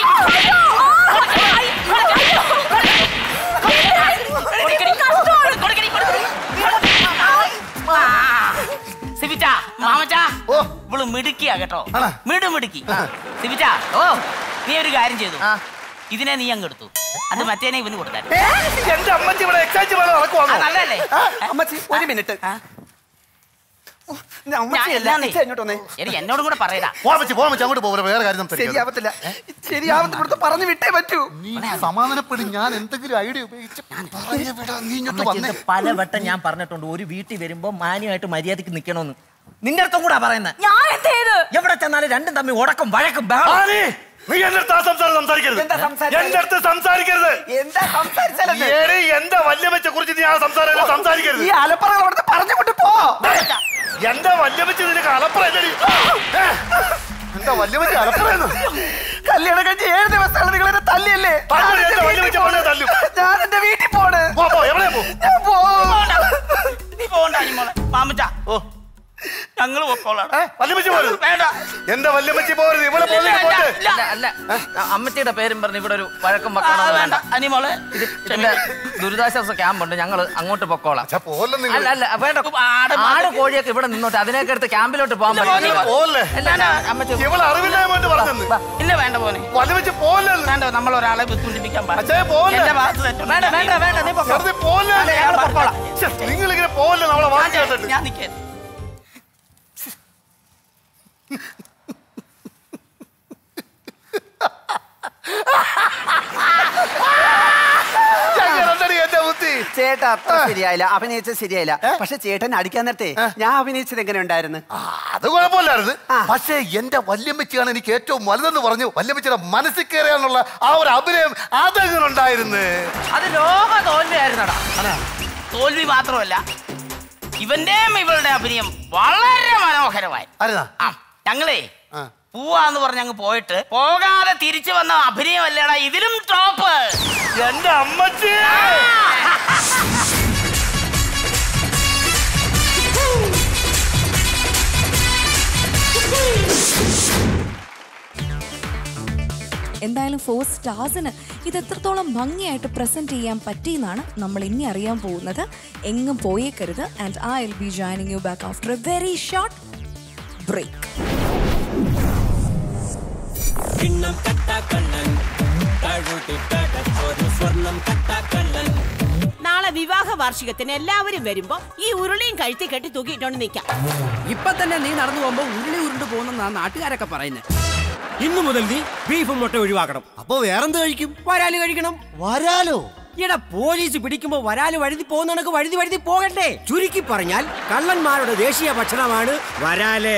സിബിച്ച മാമച്ചാ, ഇവള് മിടുക്കിയാ കേട്ടോ, മിടു മിടുക്കി. സിബിച്ച, ഓ നീ ഒരു കാര്യം ചെയ്തു, ഇതിനെ നീ അങ്ങ് എടുത്തു, അത് മറ്റേനെ ഇവന് കൊടുത്താൽ. നല്ലല്ലേ അമ്മച്ചി? ഒരു മിനിറ്റ്, എന്നോടും കൂടെ പറയടാ. അങ്ങോട്ട് പോകാം, വേറെ കാര്യം ശരിയാവത്തില്ല. ശരിയാവത്തില്ല, പറഞ്ഞു വിട്ടേ പറ്റൂ. സമാധാനപ്പെടും. ഞാൻ എന്തെങ്കിലും ഐഡിയ ഉപയോഗിച്ച് പലവട്ടം ഞാൻ പറഞ്ഞിട്ടുണ്ട്, ഒരു വീട്ടിൽ വരുമ്പോ മാന്യമായിട്ട് മര്യാദക്ക് നിക്കണോന്ന്. നിന്റെ അടുത്തും കൂടാ പറയുന്നത്. എവിടെ ചെന്നാലും രണ്ടും തമ്മിൽ ഉടക്കും വഴക്കും. നീ എന്റെ അടുത്ത് സംസാരിക്കരുത്, എന്റെ അടുത്ത് സംസാരിക്കരുത്. എന്റെ വല്യമ്മച്ചെ കുറിച്ച് നീ ആ സംസാരം സംസാരിക്കരുത്. പറഞ്ഞു വിട്ട് പോ. എന്റെ വല്യമ്മച്ചി നിനക്ക് അലപ്പറല്ലേ? എന്താ വല്യമ്മച്ചി അലപ്പറയുന്നു? കല്യാണം കഴിച്ച് ഏഴ് ദിവസമാണ് നിങ്ങൾ എന്നെ തല്ലിയല്ലേ? ഞാൻ എന്റെ വീട്ടിൽ പോണ്. നീ പോകണ്ട മാമച്ച. ഓ ഞങ്ങള് എന്റെ വല്യമ്മച്ചി പോരുത്, ഇവിടെ അല്ല. അമ്മച്ചിയുടെ പേരും പറഞ്ഞ് ഇവിടെ ഒരു വഴക്കം വെക്കണം. വേണ്ട അനിമോളെ, ഇതിന്റെ ദുരിതാശ്വാസ ക്യാമ്പ് ഉണ്ട്, ഞങ്ങള് അങ്ങോട്ട് പൊക്കോളാം. അല്ല അല്ല വേണ്ട, ആട് കോഴിയൊക്കെ ഇവിടെ നിന്നോട്ടെ, അതിനൊക്കെ എടുത്ത് ക്യാമ്പിലോട്ട് പോകാൻ പറ്റില്ല. ഇല്ല വേണ്ട പോനെ, വേണ്ട. നമ്മൾ ഒരാളെ ബുദ്ധിമുട്ടിപ്പിക്കാൻ പാടില്ല. വേണ്ട വേണ്ട വേണ്ട, നീ പൊക്കോളാം. നിങ്ങളിങ്ങനെ പോലെ നമ്മളെ വാങ്ങിയാട്ടെ. ഞാൻ നിൽക്കേ ചേട്ടാ അത്ര ശരിയായില്ല, അഭിനയിച്ചത് ശരിയായില്ല. പക്ഷെ ചേട്ടൻ അടിക്കാൻ നേരത്തെ ഞാൻ അഭിനയിച്ചത് എങ്ങനെ ഉണ്ടായിരുന്നു? അത് കുഴപ്പമില്ലായിരുന്നു. പക്ഷെ എന്റെ വല്യമ്മച്ചിയാണ് എനിക്ക് ഏറ്റവും വലുതെന്ന് പറഞ്ഞു. വല്യമ്മച്ചിയുടെ മനസ്സിൽ കയറിയാന്നുള്ള ആ ഒരു അഭിനയം അതെങ്ങനെ ഉണ്ടായിരുന്നു? അത് ലോക തോൽവിയായിരുന്നടാ. തോൽവി മാത്രമല്ല, ഇവന്റെയും ഇവളുടെ അഭിനയം വളരെ മനോഹരമായി. ഞങ്ങളേ പൂവാന്ന് പറഞ്ഞ് അങ്ങ് പോയിട്ട് പോകാതെ തിരിച്ചു വന്ന അഭിനയമല്ലേടാ ഇതിലും ടോപ്പ്. എന്റെ അമ്മച്ചി എന്തായാലും ഫോർ സ്റ്റാർസിന് ഇത് എത്രത്തോളം ഭംഗിയായിട്ട് പ്രസന്റ് ചെയ്യാൻ പറ്റിയെന്നാണ് നമ്മൾ ഇനി അറിയാൻ പോകുന്നത്. എങ്ങും പോയേക്കരുത്. And I will be joining you back after a very short break. നാളെ വിവാഹ വാർഷികത്തിന് എല്ലാവരും വരുമ്പോ ഈ ഉരുളിയും കഴുത്തി കെട്ടി തൂക്കിയിട്ടോണ്ട് നിൽക്കാം. ഇപ്പൊ തന്നെ നീ നടന്നു പോകുമ്പോ ഉരുളി ഉരുണ്ട് പോകുന്ന നാട്ടുകാരൊക്കെ പറയുന്നത്. ഇന്നു മുതൽ നീ ബീഫും മുട്ട ഒഴിവാക്കണം. അപ്പൊ വേറെന്ത് കഴിക്കും? വരാല് കഴിക്കണം. വരാലോ? ഇവിടെ പോലീസ് പിടിക്കുമ്പോ വരാല് വഴുതി പോകുന്നവനക്ക് വഴുതി വഴുതി പോകണ്ടേ? ചുരുക്കി പറഞ്ഞാൽ കള്ളന്മാരുടെ ദേശീയ ഭക്ഷണമാണ് വരാല്.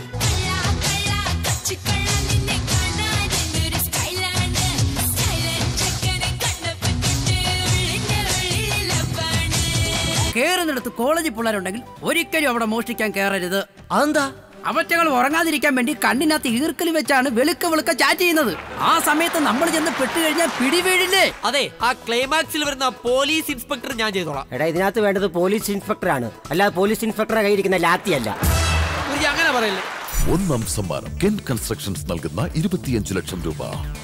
കേറുന്നിടത്ത് കോളേജിൽ പിള്ളേരുണ്ടെങ്കിൽ ഒരിക്കലും അവിടെ മോഷ്ടിക്കാൻ കയറരുത്. അതെന്താ? അവറ്റകൾ ഉറങ്ങാതിരിക്കാൻ വേണ്ടി കണ്ണിനകത്ത് ഈർക്കൽ വെച്ചാണ് വെളുക്ക വെളുക്ക ചാറ്റ് ചെയ്യുന്നത്. ആ സമയത്ത് നമ്മൾ ചെന്ന് പെട്ടുകഴിഞ്ഞാൽ പിടിവീഴില്ലേ? അതെ, ആ ക്ലൈമാക്സിൽ വരുന്ന പോലീസ് ഇൻസ്പെക്ടർ ഞാൻ ചെയ്തോളാം. എടാ, ഇതിനകത്ത് വേണ്ടത് പോലീസ് ഇൻസ്പെക്ടറാണ്, അല്ലാതെ പോലീസ് ഇൻസ്പെക്ടറെ കയ്യിരിക്കുന്ന ലാത്തിയല്ല. അങ്ങനെ പറയല്ലേ. ഒന്നാം സമ്മാനം കെൻ കൺസ്ട്രക്ഷൻസ് നൽകുന്ന ഇരുപത്തിയഞ്ച് ലക്ഷം രൂപ.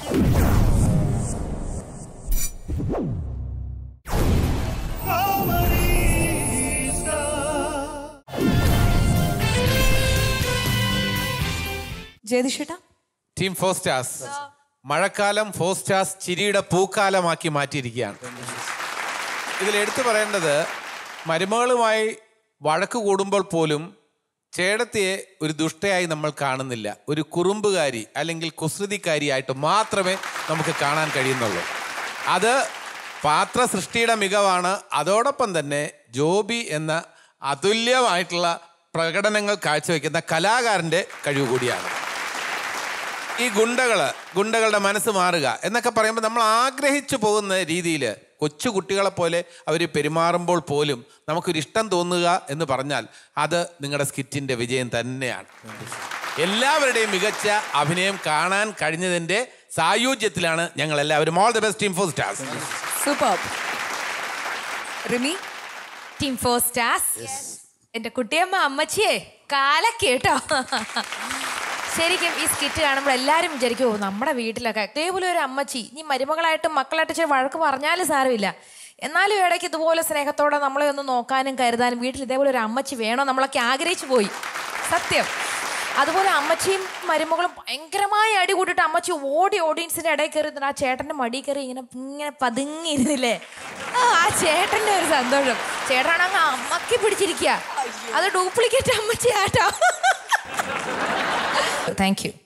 ടീം ഫോർ സ്റ്റാർസ് മഴക്കാലം ഫോർ സ്റ്റാർസ് ചിരിയുടെ പൂക്കാലമാക്കി മാറ്റിയിരിക്കുകയാണ്. ഇതിൽ എടുത്തു പറയേണ്ടത്, മരുമകളുമായി വഴക്ക് കൂടുമ്പോൾ പോലും ചേടത്തിയെ ഒരു ദുഷ്ടയായി നമ്മൾ കാണുന്നില്ല. ഒരു കുറുമ്പുകാരി അല്ലെങ്കിൽ കുസൃതിക്കാരിയായിട്ട് മാത്രമേ നമുക്ക് കാണാൻ കഴിയുന്നുള്ളൂ. അത് പാത്ര സൃഷ്ടിയുടെ മികവാണ്. അതോടൊപ്പം തന്നെ ജോബി എന്ന അതുല്യമായിട്ടുള്ള പ്രകടനങ്ങൾ കാഴ്ചവെക്കുന്ന കലാകാരൻ്റെ കഴിവ് കൂടിയാണ്. ഈ ഗുണ്ടകള് ഗുണ്ടകളുടെ മനസ്സ് മാറുക എന്നൊക്കെ പറയുമ്പോൾ നമ്മൾ ആഗ്രഹിച്ചു പോകുന്ന രീതിയിൽ കൊച്ചു കുട്ടികളെ പോലെ അവർ പെരുമാറുമ്പോൾ പോലും നമുക്കൊരിഷ്ടം തോന്നുക എന്ന് പറഞ്ഞാൽ അത് നിങ്ങളുടെ സ്കിറ്റിൻ്റെ വിജയം തന്നെയാണ്. എല്ലാവരുടെയും മികച്ച അഭിനയം കാണാൻ കഴിഞ്ഞതിൻ്റെ സായുജ്യത്തിലാണ് ഞങ്ങൾ എല്ലാവരും. All the best team four stars. Super. Rimi, team four stars. എന്റെ കുട്ടിയമ്മ അമ്മച്ചിയെ കാലക്കേട്ടോ. ശരിക്കും ഈ സ്കിറ്റ് കാണുമ്പോൾ എല്ലാവരും വിചാരിക്കും, ഓ നമ്മുടെ വീട്ടിലൊക്കെ ഇതേപോലെ ഒരു അമ്മച്ചി, ഇനി മരുമകളായിട്ടും മക്കളായിട്ട് ഇച്ചിരി വഴക്ക് പറഞ്ഞാലും സാരമില്ല, എന്നാലും ഇടയ്ക്ക് ഇതുപോലെ സ്നേഹത്തോടെ നമ്മളെ ഒന്ന് നോക്കാനും കരുതാനും വീട്ടിൽ ഇതേപോലെ ഒരു അമ്മച്ചി വേണോ നമ്മളൊക്കെ ആഗ്രഹിച്ചു പോയി. സത്യം. അതുപോലെ അമ്മച്ചിയും മരുമകളും ഭയങ്കരമായ അടി കൂട്ടിയിട്ട് അമ്മച്ചി ഓടി ഓഡിയൻസിന്റെ ഇടയിൽ കയറി ആ ചേട്ടന്റെ മടി കയറി ഇങ്ങനെ ഇങ്ങനെ പതുങ്ങിയിരുന്നില്ലേ? ആ ആ ചേട്ടന്റെ ഒരു സന്തോഷം. ചേട്ടനാണ് അങ്ങ് അമ്മക്കി പിടിച്ചിരിക്കുക. അത് ഡ്യൂപ്ലിക്കേറ്റ് അമ്മച്ചി ആട്ടോ. Thank you.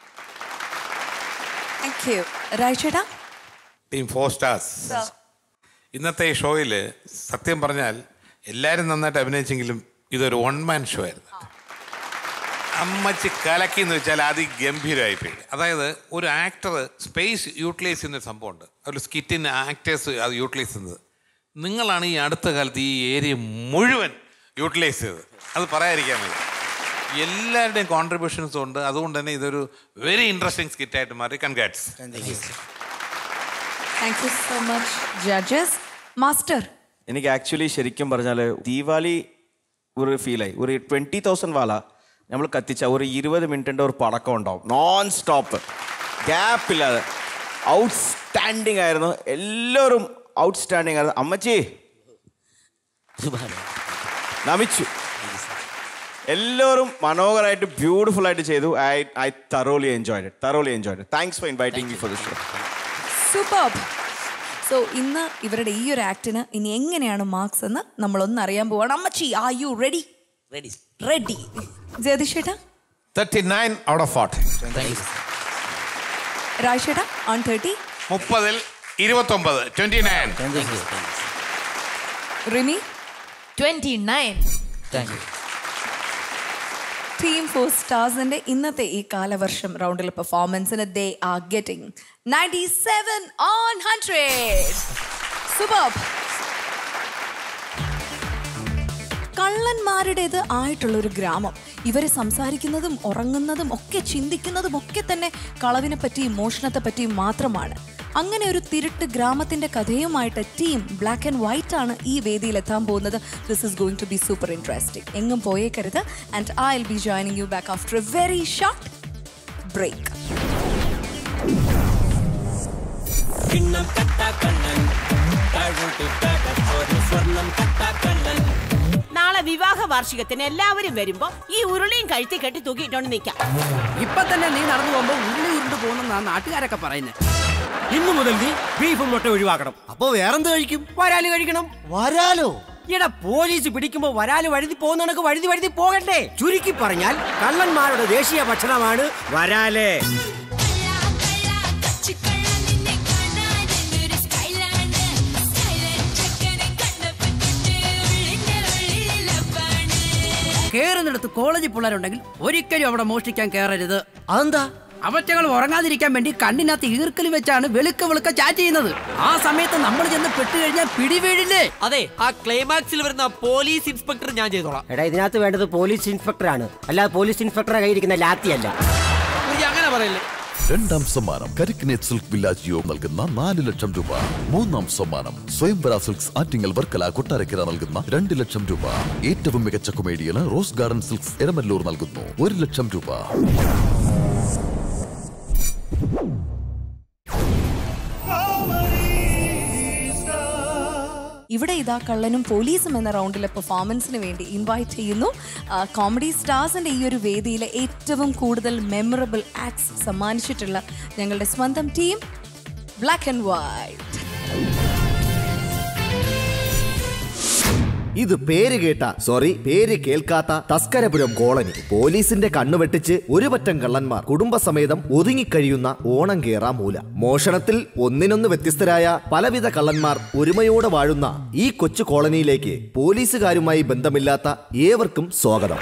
Thank you. രാജേട്ടാ. Team four stars. ഇന്നത്തെ ഈ ഷോയിൽ സത്യം പറഞ്ഞാൽ എല്ലാവരും നന്നായിട്ട് അഭിനയിച്ചെങ്കിലും ഇതൊരു വൺ മാൻ ഷോ ആയിരുന്നു. അമ്മച്ചി കലക്കി എന്ന് വെച്ചാൽ അതിഗംഭീരമായിപ്പോയി. അതായത് ഒരു ആക്ടർ സ്പേസ് യൂട്ടിലൈസ് ചെയ്യുന്ന സംഭവമുണ്ട്. ഒരു സ്കിറ്റിന് ആക്ടേഴ്സ് അത് യൂട്ടിലൈസ് ചെയ്യുന്നത്. നിങ്ങളാണ് ഈ അടുത്ത കാലത്ത് ഈ ഏരിയ മുഴുവൻ യൂട്ടിലൈസ് ചെയ്തത്. അത് പറയാതിരിക്കാൻ മതി. എല്ലാവരുടെയും കോൺട്രിബ്യൂഷൻസും ഉണ്ട്. അതുകൊണ്ട് തന്നെ ഇതൊരു വെരി ഇൻട്രസ്റ്റിംഗ് സ്കിറ്റായിട്ട് മാറി. Congrats. Thank you so much judges. Master, എനിക്ക് ആക്ച്വലി ശരിക്കും പറഞ്ഞാൽ ദീപാവലി ഒരു ഫീലായി. ഒരു ട്വൻറ്റി തൗസൻഡ് വാല നമ്മൾ കത്തിച്ച ഒരു ഇരുപത് മിനിറ്റിൻ്റെ ഒരു പടക്കം ഉണ്ടാവും, നോൺ സ്റ്റോപ്പ്, ഗ്യാപ്പില്ലാതെ. ഔട്ട്സ്റ്റാൻഡിങ് ആയിരുന്നു. എല്ലാവരും ഔട്ട്സ്റ്റാൻഡിങ് ആയിരുന്നു. അമ്മച്ചി നമിച്ചു. എല്ലാവരും മനോഹരമായിട്ട് ബ്യൂട്ടിഫുൾ ആയിട്ട് ചെയ്തു. I I thoroughly enjoyed it thoroughly enjoyed it thanks for inviting me for this show. Super. So ഇന്ന് ഇവരുടെ ഈ ഒരു ആക്ടിന് ഇനി എങ്ങനെയാണ് മാർക്സ് എന്ന് നമ്മളൊന്ന് അറിയാൻ പോവാണ്. അമ്മച്ചി, are you ready? Ready. Ready. ജയതിഷേട്ടാ? Thirty nine out of forty. രാജേട്ടാ? On thirty. മുപ്പതിൽ ഇരുപത്തൊമ്പത്. Twenty nine. Rimi? Twenty nine. Team four സ്റ്റാർസിന്റെ ഇന്നത്തെ ഈ കാലവർഷം റൗണ്ടിലെ പെർഫോമൻസിന് they are getting ninety seven on hundred. Super. കള്ളന്മാരുടേത് ആയിട്ടുള്ള ഒരു ഗ്രാമം. ഇവര് സംസാരിക്കുന്നതും ഉറങ്ങുന്നതും ഒക്കെ ചിന്തിക്കുന്നതും ഒക്കെ തന്നെ കളവിനെ പറ്റിയും മോഷണത്തെ പറ്റിയും മാത്രമാണ്. അങ്ങനെ ഒരു തിരുട്ട് ഗ്രാമത്തിന്റെ കഥയുമായിട്ട് ടീം ബ്ലാക്ക് ആൻഡ് വൈറ്റ് ആണ് ഈ വേദിയിൽ എത്താൻ പോകുന്നത്. This is going to be super interesting. എങ്ങും പോയേക്കരുത്. And I will be joining you back after a very short break. നാളെ വിവാഹ വാർഷികത്തിന് എല്ലാവരും വരുമ്പോ ഈ ഉരുളിയും കഴുത്തി കെട്ടി തൂക്കിയിട്ടോണ്ട് നിൽക്കാം. ഇപ്പൊ തന്നെ നീ നടന്നു പോകുമ്പോ ഉരുളി ഉരുണ്ട് പോകുന്ന നാട്ടുകാരൊക്കെ പറയുന്നത്. ഇന്നു മുതൽ നീ ബീഫും മുട്ട ഒഴിവാക്കണം. അപ്പൊ വേറെന്ത് കഴിക്കും? വരാല് കഴിക്കണം. വരാലോ? ഇവിടെ പോലീസ് പിടിക്കുമ്പോ വരാല് വഴുതി പോകുന്നവനക്ക് വഴുതി വഴുതി പോകണ്ടേ? ചുരുക്കി പറഞ്ഞാൽ കള്ളന്മാരുടെ ദേശീയ ഭക്ഷണമാണ് വരാല്. കേറുന്നിടത്ത് കോളേജ് പിള്ളേരുണ്ടെങ്കിൽ ഒരിക്കലും അവിടെ മോഷ്ടിക്കാൻ കയറരുത്. അതെന്താ? അവറ്റകൾ ഉറങ്ങാതിരിക്കാൻ വേണ്ടി കണ്ണിനകത്ത് ഈർക്കൽ വെച്ചാണ് വെളുക്ക വെളുക്ക ചാറ്റ് ചെയ്യുന്നത്. ആ സമയത്ത് നമ്മൾ ചെന്ന് പെട്ടുകഴിഞ്ഞാൽ പിടിവീഴില്ലേ? അതെ, ആ ക്ലൈമാക്സിൽ വരുന്ന പോലീസ് ഇൻസ്പെക്ടർ ഞാൻ ചെയ്തോളാം. എടാ, ഇതിനകത്ത് വേണ്ടത് പോലീസ് ഇൻസ്പെക്ടറാണ്, അല്ലാതെ പോലീസ് ഇൻസ്പെക്ടറെ കയ്യിരിക്കുന്ന ലാത്തിയല്ല. അങ്ങനെ പറയല്ലേ. രണ്ടാം സമ്മാനം കരിക്കിനേറ്റ് സിൽക്ക് വില്ലാജിയോ നൽകുന്ന നാല് ലക്ഷം രൂപ. മൂന്നാം സമ്മാനം സ്വയംവര സിൽക്സ് ആറ്റിങ്ങൽ വർക്കല കൊട്ടാരക്കര നൽകുന്ന രണ്ട് ലക്ഷം രൂപ. ഏറ്റവും മികച്ച കൊമേഡിയന് റോസ് ഗാർഡൻ സിൽക്സ് എരമല്ലൂർ നൽകുന്നു ഒരു ലക്ഷം രൂപ. ഇവിടെ ഇതാ കള്ളനും പോലീസും എന്ന റൗണ്ടിലെ പെർഫോമൻസിന് വേണ്ടി ഇൻവൈറ്റ് ചെയ്യുന്നു കോമഡി സ്റ്റാർസിന്റെ ഈ ഒരു വേദിയിലെ ഏറ്റവും കൂടുതൽ മെമ്മറബിൾ ആക്ട്സ് സമ്മാനിച്ചിട്ടുള്ള ഞങ്ങളുടെ സ്വന്തം ടീം ബ്ലാക്ക് ആൻഡ് വൈറ്റ്. ഇത് പേര് കേട്ട സോറി പേര് കേൾക്കാത്ത തസ്കരപുരം കോളനി. പോലീസിന്റെ കണ്ണുവെട്ടിച്ച് ഒരു പറ്റം കള്ളന്മാർ കുടുംബസമേതം ഒതുങ്ങിക്കഴിയുന്ന ഓണം കേറാ മൂല. മോഷണത്തിൽ ഒന്നിനൊന്ന് വ്യത്യസ്തരായ പലവിധ കള്ളന്മാർ ഒരുമയോടെ വാഴുന്ന ഈ കൊച്ചു കോളനിയിലേക്ക് പോലീസുകാരുമായി ബന്ധമില്ലാത്ത ഏവർക്കും സ്വാഗതം.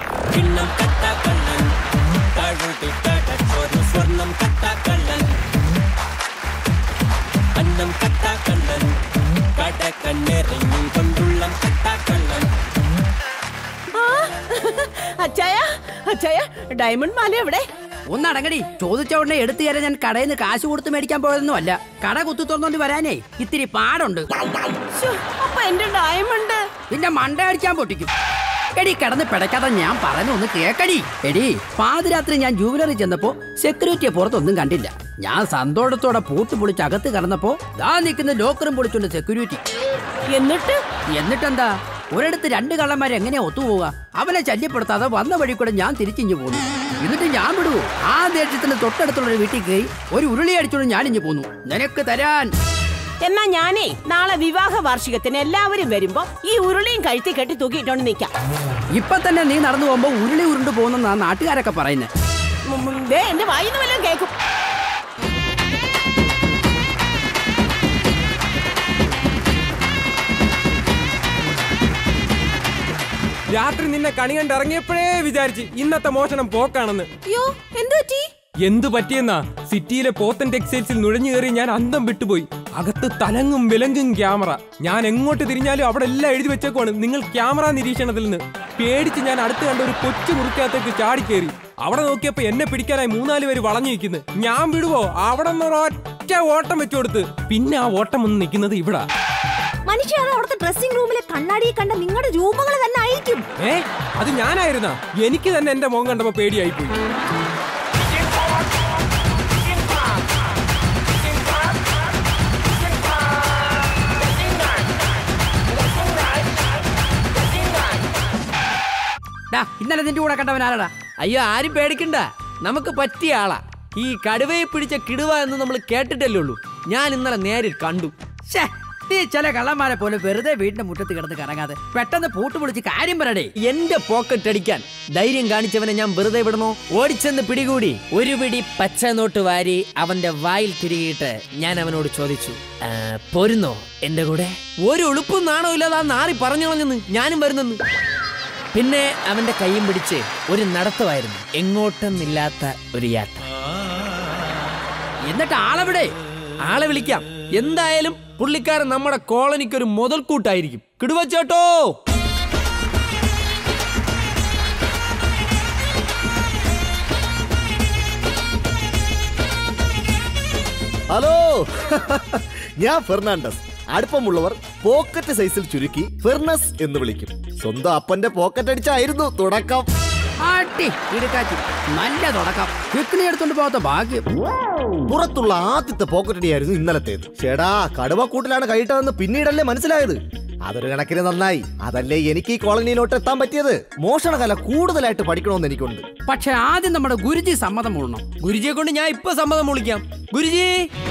അച്ചായ അച്ചായ ഡയമണ്ട് മാല എവിടെ? ഒന്നടങ്ങടി. ചോദിച്ച ഉടനെ എടുത്തു തരാൻ ഞാൻ കടയിൽ നിന്ന് കാശ് കൊടുത്ത് മേടിക്കാൻ പോയതൊന്നും അല്ല. കട കുത്തു തുറന്നോണ്ട് വരാനേ ഇത്തിരി പാടുണ്ട്. അപ്പൊ എന്റെ ഡയമണ്ട് പിന്നെ മണ്ട അടിക്കാൻ പൊട്ടിക്കും. എടി കിടന്ന് പിടയ്ക്കാതെ ഞാൻ പറഞ്ഞു ഒന്ന് കേക്കടി. എടി പാതിരാത്രി ഞാൻ ജൂവലറി ചെന്നപ്പോ സെക്യൂരിറ്റിയെ പുറത്തൊന്നും കണ്ടില്ല. ഞാൻ സന്തോഷത്തോടെ പൂട്ട് പൊളിച്ച് അകത്ത് കടന്നപ്പോ ദാ നിൽക്കുന്ന ലോക്കറും പൊളിച്ചുണ്ട് സെക്യൂരിറ്റി. എന്നിട്ട് എന്നിട്ടെന്താ ഒരിടത്ത് രണ്ട് കള്ളന്മാരെ എങ്ങനെയാ ഒത്തുപോവുക? അവനെ ശല്യപ്പെടുത്താതെ വന്ന വഴി കൂടെ ഞാൻ തിരിച്ചിഞ്ഞു പോന്നു. എന്നിട്ട് ഞാൻ വിടുവോ? ആ ദേഷ്യത്തിന് തൊട്ടടുത്തുള്ള ഒരു വീട്ടിൽ കയറി ഒരു ഉരുളി അടിച്ചോണ്ട് ഞാൻ ഇഞ്ഞു പോന്നു നിനക്ക് തരാൻ. എന്നാ ഞാനേ നാളെ വിവാഹ വാർഷികത്തിന് എല്ലാവരും വരുമ്പോ ഈ ഉരുളിയും കഴുത്തി കെട്ടി തൂക്കിയിട്ടോണ്ട് നിൽക്കാം. ഇപ്പൊ തന്നെ നീ നടന്നു പോകുമ്പോ ഉരുളി ഉരുണ്ട് പോകുന്ന നാട്ടുകാരൊക്കെ പറയുന്നത്. എന്റെ വായിന്ന് വല്ലതും കേൾക്കും. രാത്രി നിന്നെ കണി കണ്ട് ഇറങ്ങിയപ്പോഴേ വിചാരിച്ച് ഇന്നത്തെ മോഷണം പോക്കാണെന്ന്. എന്തു പറ്റിയെന്നാ, സിറ്റിയിലെ പോത്തൻ ടെക്സ്റ്റൈൽസിൽ നുഴഞ്ഞു കയറി ഞാൻ അന്തം വിട്ടുപോയി. അകത്ത് തലങ്ങും വിലങ്ങും ക്യാമറ. ഞാൻ എങ്ങോട്ട് തിരിഞ്ഞാലും അവിടെ എല്ലാം എഴുതി വെച്ചേക്കുവാണ് നിങ്ങൾ ക്യാമറ നിരീക്ഷണത്തിൽ നിന്ന്. പേടിച്ച് ഞാൻ അടുത്ത് കണ്ട ഒരു കൊച്ചു മുറിക്കകത്തേക്ക് ചാടിക്കേറി. അവിടെ നോക്കിയപ്പോ എന്നെ പിടിക്കാനായി മൂന്നാല് പേര് വളഞ്ഞു നിൽക്കുന്നു. ഞാൻ വിടുവോ? അവിടെ നിന്ന് ഒറ്റ ഓട്ടം വെച്ചു കൊടുത്ത്. പിന്നെ ആ ഓട്ടം ഒന്ന് നിൽക്കുന്നത് ഇവിടെ. മനുഷ്യ അവിടുത്തെ ഡ്രസ്സിംഗ് റൂമിലെ കണ്ണാടിയെ കണ്ട നിങ്ങളുടെ രൂപങ്ങൾ തന്നെ ആയിരിക്കും. ഏ അത് ഞാനായിരുന്നാ? എനിക്ക് തന്നെ എന്റെ മുഖം കണ്ടപ്പോ പേടിയായി പോയി. ഇന്നലെ നിന്റെ കൂടെ കണ്ടവനാരടാ? അയ്യോ, ആരും പേടിക്കണ്ട, നമുക്ക് പറ്റിയ ആളാ. ഈ കടുവയെ പിടിച്ച കിടുവ എന്ന് നമ്മൾ കേട്ടിട്ടല്ലേ ഉള്ളൂ. ഞാൻ ഇന്നലെ നേരിൽ കണ്ടു. നീ ചില കള്ളന്മാരെ പോലെ വെറുതെ വീടിന്റെ മുറ്റത്ത് കിടന്ന് കറങ്ങാതെ പെട്ടെന്ന് പൂട്ട് പൊളിച്ച് കാര്യം പറയടേ. എന്റെ പോക്കറ്റ് അടിക്കാൻ ധൈര്യം കാണിച്ചവനെ ഞാൻ വെറുതെ വിടണോ? ഓടിച്ചെന്ന് പിടികൂടി ഒരു പിടി പച്ച നോട്ട് വാരി അവന്റെ വായിൽ തിരികിയിട്ട് ഞാൻ അവനോട് ചോദിച്ചു, പോരുന്നോ എന്റെ കൂടെ? ഒരു ഉളുപ്പും നാണോ ഇല്ലാതെ ആ നാറി പറഞ്ഞു കളഞ്ഞെന്ന് ഞാനും വരുന്നെന്ന്. പിന്നെ അവന്റെ കൈയും പിടിച്ച് ഒരു നടത്തമായിരുന്നു, എങ്ങോട്ടെന്നില്ലാത്ത ഒരു യാത്ര. എന്നിട്ട് ആളെവിടെ? ആളെ വിളിക്കാം. എന്തായാലും പുള്ളിക്കാരൻ നമ്മുടെ കോളനിക്ക് ഒരു മുതൽക്കൂട്ടായിരിക്കും. കിടുവച്ചേട്ടോ. ഹലോ, ഞാൻ ഫെർണാണ്ടസ്. അടുപ്പമുള്ളവർ പോക്കറ്റ് സൈസിൽ ചുരുക്കി ഫെർണസ് എന്ന് വിളിക്കും. സ്വന്തം അപ്പന്റെ പോക്കറ്റ് അടിച്ചായിരുന്നു തുടക്കം. ആട്ടി ഇടുക്കാച്ചി നല്ല തുടക്കം കിക്കണി എടുത്തോണ്ട് പോകാത്ത ഭാഗ്യം. പുറത്തുള്ള ആദ്യത്തെ പോക്കറ്റടിയായിരുന്നു ഇന്നലത്തേത്. ചേടാ കടുവക്കൂട്ടിലാണ് കൈയിട്ടതെന്ന് പിന്നീടല്ലേ മനസ്സിലായത്. അതൊരു കണക്കിന് നന്നായി. അതല്ലേ എനിക്ക് ഈ കോളനിയിലോട്ട് എത്താൻ പറ്റിയത്. മോഷണകല കൂടുതലായിട്ട് പഠിക്കണമെന്ന് എനിക്കുണ്ട്. പക്ഷെ ആദ്യം നമ്മുടെ ഗുരുജി സമ്മതം മൂളണം. ഗുരുജിയെ കൊണ്ട് ഞാൻ ഇപ്പൊ സമ്മതം മൂളിക്കാം. ഗുരുജി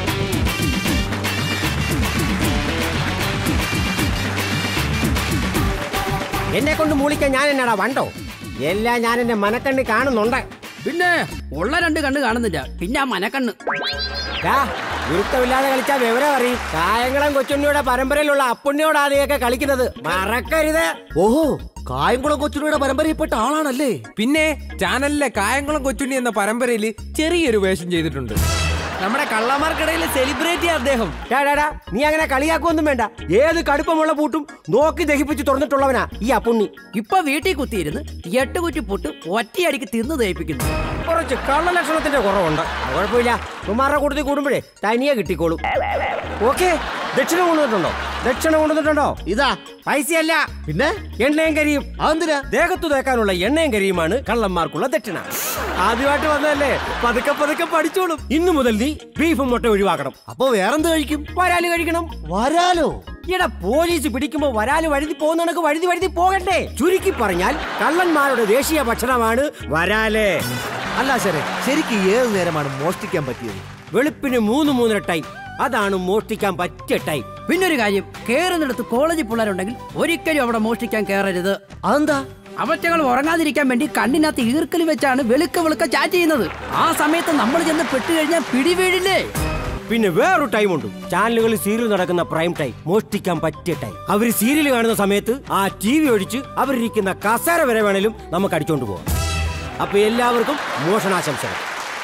എന്നെ കൊണ്ട് മൂളിക്കാൻ ഞാൻ എന്നാടാ വണ്ടോ? എല്ലാം ഞാൻ എന്റെ മനക്കണ്ണ് കാണുന്നുണ്ട്. പിന്നെ ഉള്ള രണ്ട് കണ്ണ് കാണുന്നില്ല, പിന്നെ ആ മനക്കണ്ണ്. ഗുരുത്വമില്ലാതെ കളിച്ചാൽ വിവരം അറിയും. കായംകുളം കൊച്ചുണ്ണിയുടെ പരമ്പരയിലുള്ള അപ്പുണ്ണിയോട് ആദ്യമൊക്കെ കളിക്കുന്നത് മറക്കരുത്. ഓഹോ, കായംകുളം കൊച്ചുണ്ണിയുടെ പരമ്പരയിൽപ്പെട്ട ആളാണല്ലേ? പിന്നെ ചാനലിലെ കായംകുളം കൊച്ചുണ്ണി എന്ന പരമ്പരയിൽ ചെറിയൊരു വേഷം ചെയ്തിട്ടുണ്ട്. നമ്മുടെ കള്ളന്മാർക്കിടയിലെ സെലിബ്രിറ്റി അദ്ദേഹം. നീ അങ്ങനെ കളിയാക്കൊന്നും വേണ്ട. ഏത് കടുപ്പമുള്ള പൂട്ടും നോക്കി ദഹിപ്പിച്ച് തുറന്നിട്ടുള്ളവനാ ഈ അപ്പുണ്ണി. ഇപ്പൊ വീട്ടിൽ കുത്തിയിരുന്ന് എട്ട് കുറ്റി പൊട്ട് ഒറ്റയടിക്ക് തിന്ന് ദഹിപ്പിക്കുന്നു. കുറച്ച് കള്ളലക്ഷണത്തിന്റെ കുറവുണ്ട്. കുഴപ്പമില്ല, കുമാരുടെ കൂട്ടത്തിൽ കൂടുമ്പോഴേ തനിയെ കിട്ടിക്കോളും. ഓക്കെ, ദക്ഷിണ കൊണ്ടുവന്നിട്ടുണ്ടോ? ദക്ഷിണ കൊണ്ടുവന്നിട്ടുണ്ടോ? ഇതാ പൈസയല്ല, പിന്നെ എണ്ണയും കരിയും. അതെന്തിനാ? ദേഹത്തു തേക്കാനുള്ള എണ്ണയും കരിയുമാണ് കള്ളന്മാർക്കുള്ള ദക്ഷിണ. ആദ്യമായിട്ട് വന്നതല്ലേ, പതുക്കെ പതുക്കെ പഠിച്ചോളും. ഇന്നു മുതൽ നീ ബീഫും മുട്ട ഒഴിവാക്കണം. അപ്പൊ വേറെന്ത് കഴിക്കും? വരാല് കഴിക്കണം. വരാലോ? ഇവിടെ പോലീസ് പിടിക്കുമ്പോ വരാല് വഴുതി പോകുന്ന കണക്ക് വഴുതി വഴുതി പോകണ്ടേ? ചുരുക്കി പറഞ്ഞാൽ കള്ളന്മാരുടെ ദേശീയ ഭക്ഷണമാണ് വരാല്. അല്ല ശരി, ശരിക്കും ഏത് നേരമാണ് മോഷ്ടിക്കാൻ പറ്റിയത്? വെളുപ്പിന് മൂന്ന് മൂന്നര ടൈം, അതാണ് മോഷ്ടിക്കാൻ പറ്റിയ ടൈം. പിന്നൊരു കാര്യം, കേറുന്നിടത്ത് കോളേജ് പിള്ളേരുണ്ടെങ്കിൽ ഒരിക്കലും അവിടെ മോഷ്ടിക്കാൻ കയറരുത്. അതെന്താ? അവറ്റകൾ ഉറങ്ങാതിരിക്കാൻ വേണ്ടി കണ്ണിനകത്ത് ഈർക്കൽ വെച്ചാണ് വെളുക്ക വെളുക്ക ചാറ്റ് ചെയ്യുന്നത്. ആ സമയത്ത് നമ്മൾ ചെന്ന് പെട്ടുകഴിഞ്ഞാൽ പിടിവീഴില്ലേ? പിന്നെ വേറൊരു ടൈമുണ്ട്. ചാനലുകളിൽ സീരിയൽ നടക്കുന്ന പ്രൈം ടൈം, മോഷ്ടിക്കാൻ പറ്റിയ ടൈം. അവര് സീരിയൽ കാണുന്ന സമയത്ത് ആ ടി വി ഒഴിച്ച് അവരിരിക്കുന്ന കസേര വരെ വേണേലും നമുക്ക് അടിച്ചോണ്ട് പോവാം. അപ്പൊ എല്ലാവർക്കും മോഷണാശംസകൾ.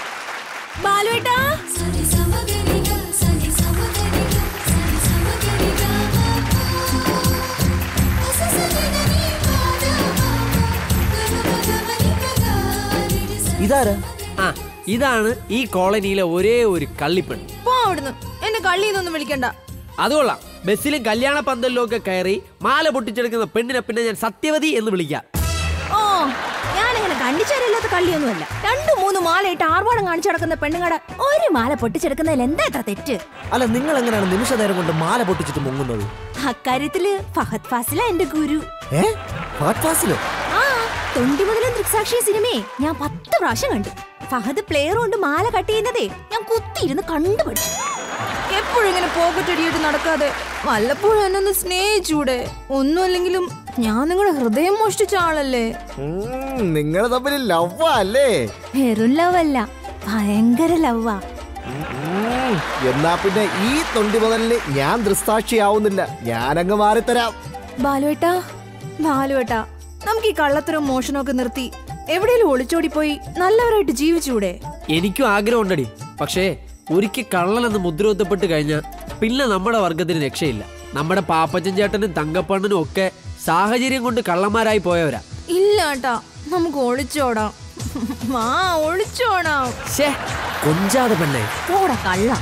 ഇതാരാ? ആ, ഇതാണ് ഈ കോളനിയിലെ ഒരേ ഒരു കള്ളിപ്പെണ്ണ്. പോ അവിടുന്ന്, എന്റെ കള്ളിന്നൊന്നും വിളിക്കണ്ട. അതുകൊള്ളാം. ബസ്സിലും കല്യാണ പന്തലിലും ഒക്കെ കയറി മാല പൊട്ടിച്ചെടുക്കുന്ന പെണ്ണിനെ പിന്നെ ഞാൻ സത്യവതി എന്ന് വിളിക്കാം. ഓ, ഞാനങ്ങനെ കണ്ടിച്ചാരില്ലാത്ത കള്ളിയൊന്നുമല്ല. രണ്ടു മൂന്ന് മാലയിട്ട് ആർഭാടം കാണിച്ചു നടക്കുന്ന പെണ്ണുങ്ങടെ ഒരു മാല പൊട്ടിച്ചെടുക്കുന്നതിൽ എന്താ എത്ര തെറ്റ്? അല്ല, നിങ്ങൾ എങ്ങനെയാണ് നിമിഷ നേരം കൊണ്ട് മാല പൊട്ടിച്ചിട്ട് മുങ്ങുന്നത്? അക്കാര്യത്തില് ഫഹദ് ഫാസില എന്റെ ഗുരു. ഏ, ഫഹദ് ഫാസിലോ? ആ, തൊണ്ടി മുതലും ദൃക്സാക്ഷി സിനിമയെ ഞാൻ പത്ത് പ്രാവശ്യം കണ്ടു. ഫഹദ് പ്ലെയർ കൊണ്ട് മാല കട്ട് ചെയ്യുന്നതേ ഞാൻ കുത്തിയിരുന്ന് കണ്ടുപിടിച്ചു. എപ്പോഴും ഇങ്ങനെ പോക്കറ്റ് അടിയിട്ട് നടക്കാതെ വല്ലപ്പോഴും എന്നെ ഒന്ന് സ്നേഹിച്ചൂടെ? ഒന്നുമല്ലെങ്കിലും ഞാൻ നിങ്ങളുടെ ഹൃദയം മോഷ്ടിച്ച ആളല്ലേ. നിങ്ങൾ തമ്മിൽ ലവ്വാ അല്ലേ? വെറും ലവല്ല, ഭയങ്കര ലവ്വാ. എന്നാ പിന്നെ ഈ തൊണ്ടി മുതലിന് ഞാൻ ദൃക്സാക്ഷിയാവുന്നില്ല, ഞാനങ്ങ് മാറിത്തരാം. ബാലുവേട്ടാ, ബാലുവേട്ടാ, നമുക്ക് ഈ കള്ളത്തരം മോഷണമൊക്കെ നിർത്തി എവിടെയെങ്കിലും ഒളിച്ചോടിപ്പോയി നല്ലവരായിട്ട് ജീവിച്ചൂടെ? എനിക്കും ആഗ്രഹമുണ്ടടി. പക്ഷേ ഒരിക്കൽ കള്ളനെന്ന് മുദ്രകുത്തപ്പെട്ട് കഴിഞ്ഞാൽ പിന്നെ നമ്മുടെ വർഗത്തിന് രക്ഷയില്ല. നമ്മുടെ പാപ്പച്ചൻ ചേട്ടനും തങ്കപ്പണ്ണനും ഒക്കെ സാഹചര്യം കൊണ്ട് കള്ളന്മാരായി പോയവരാ. ഇല്ല ഏട്ടാ, നമുക്ക് ഒളിച്ചോടാം. ആ, ഒളിച്ചോടാം. കൊഞ്ചാതെ പെണ്ണേ, പോടാ കള്ള.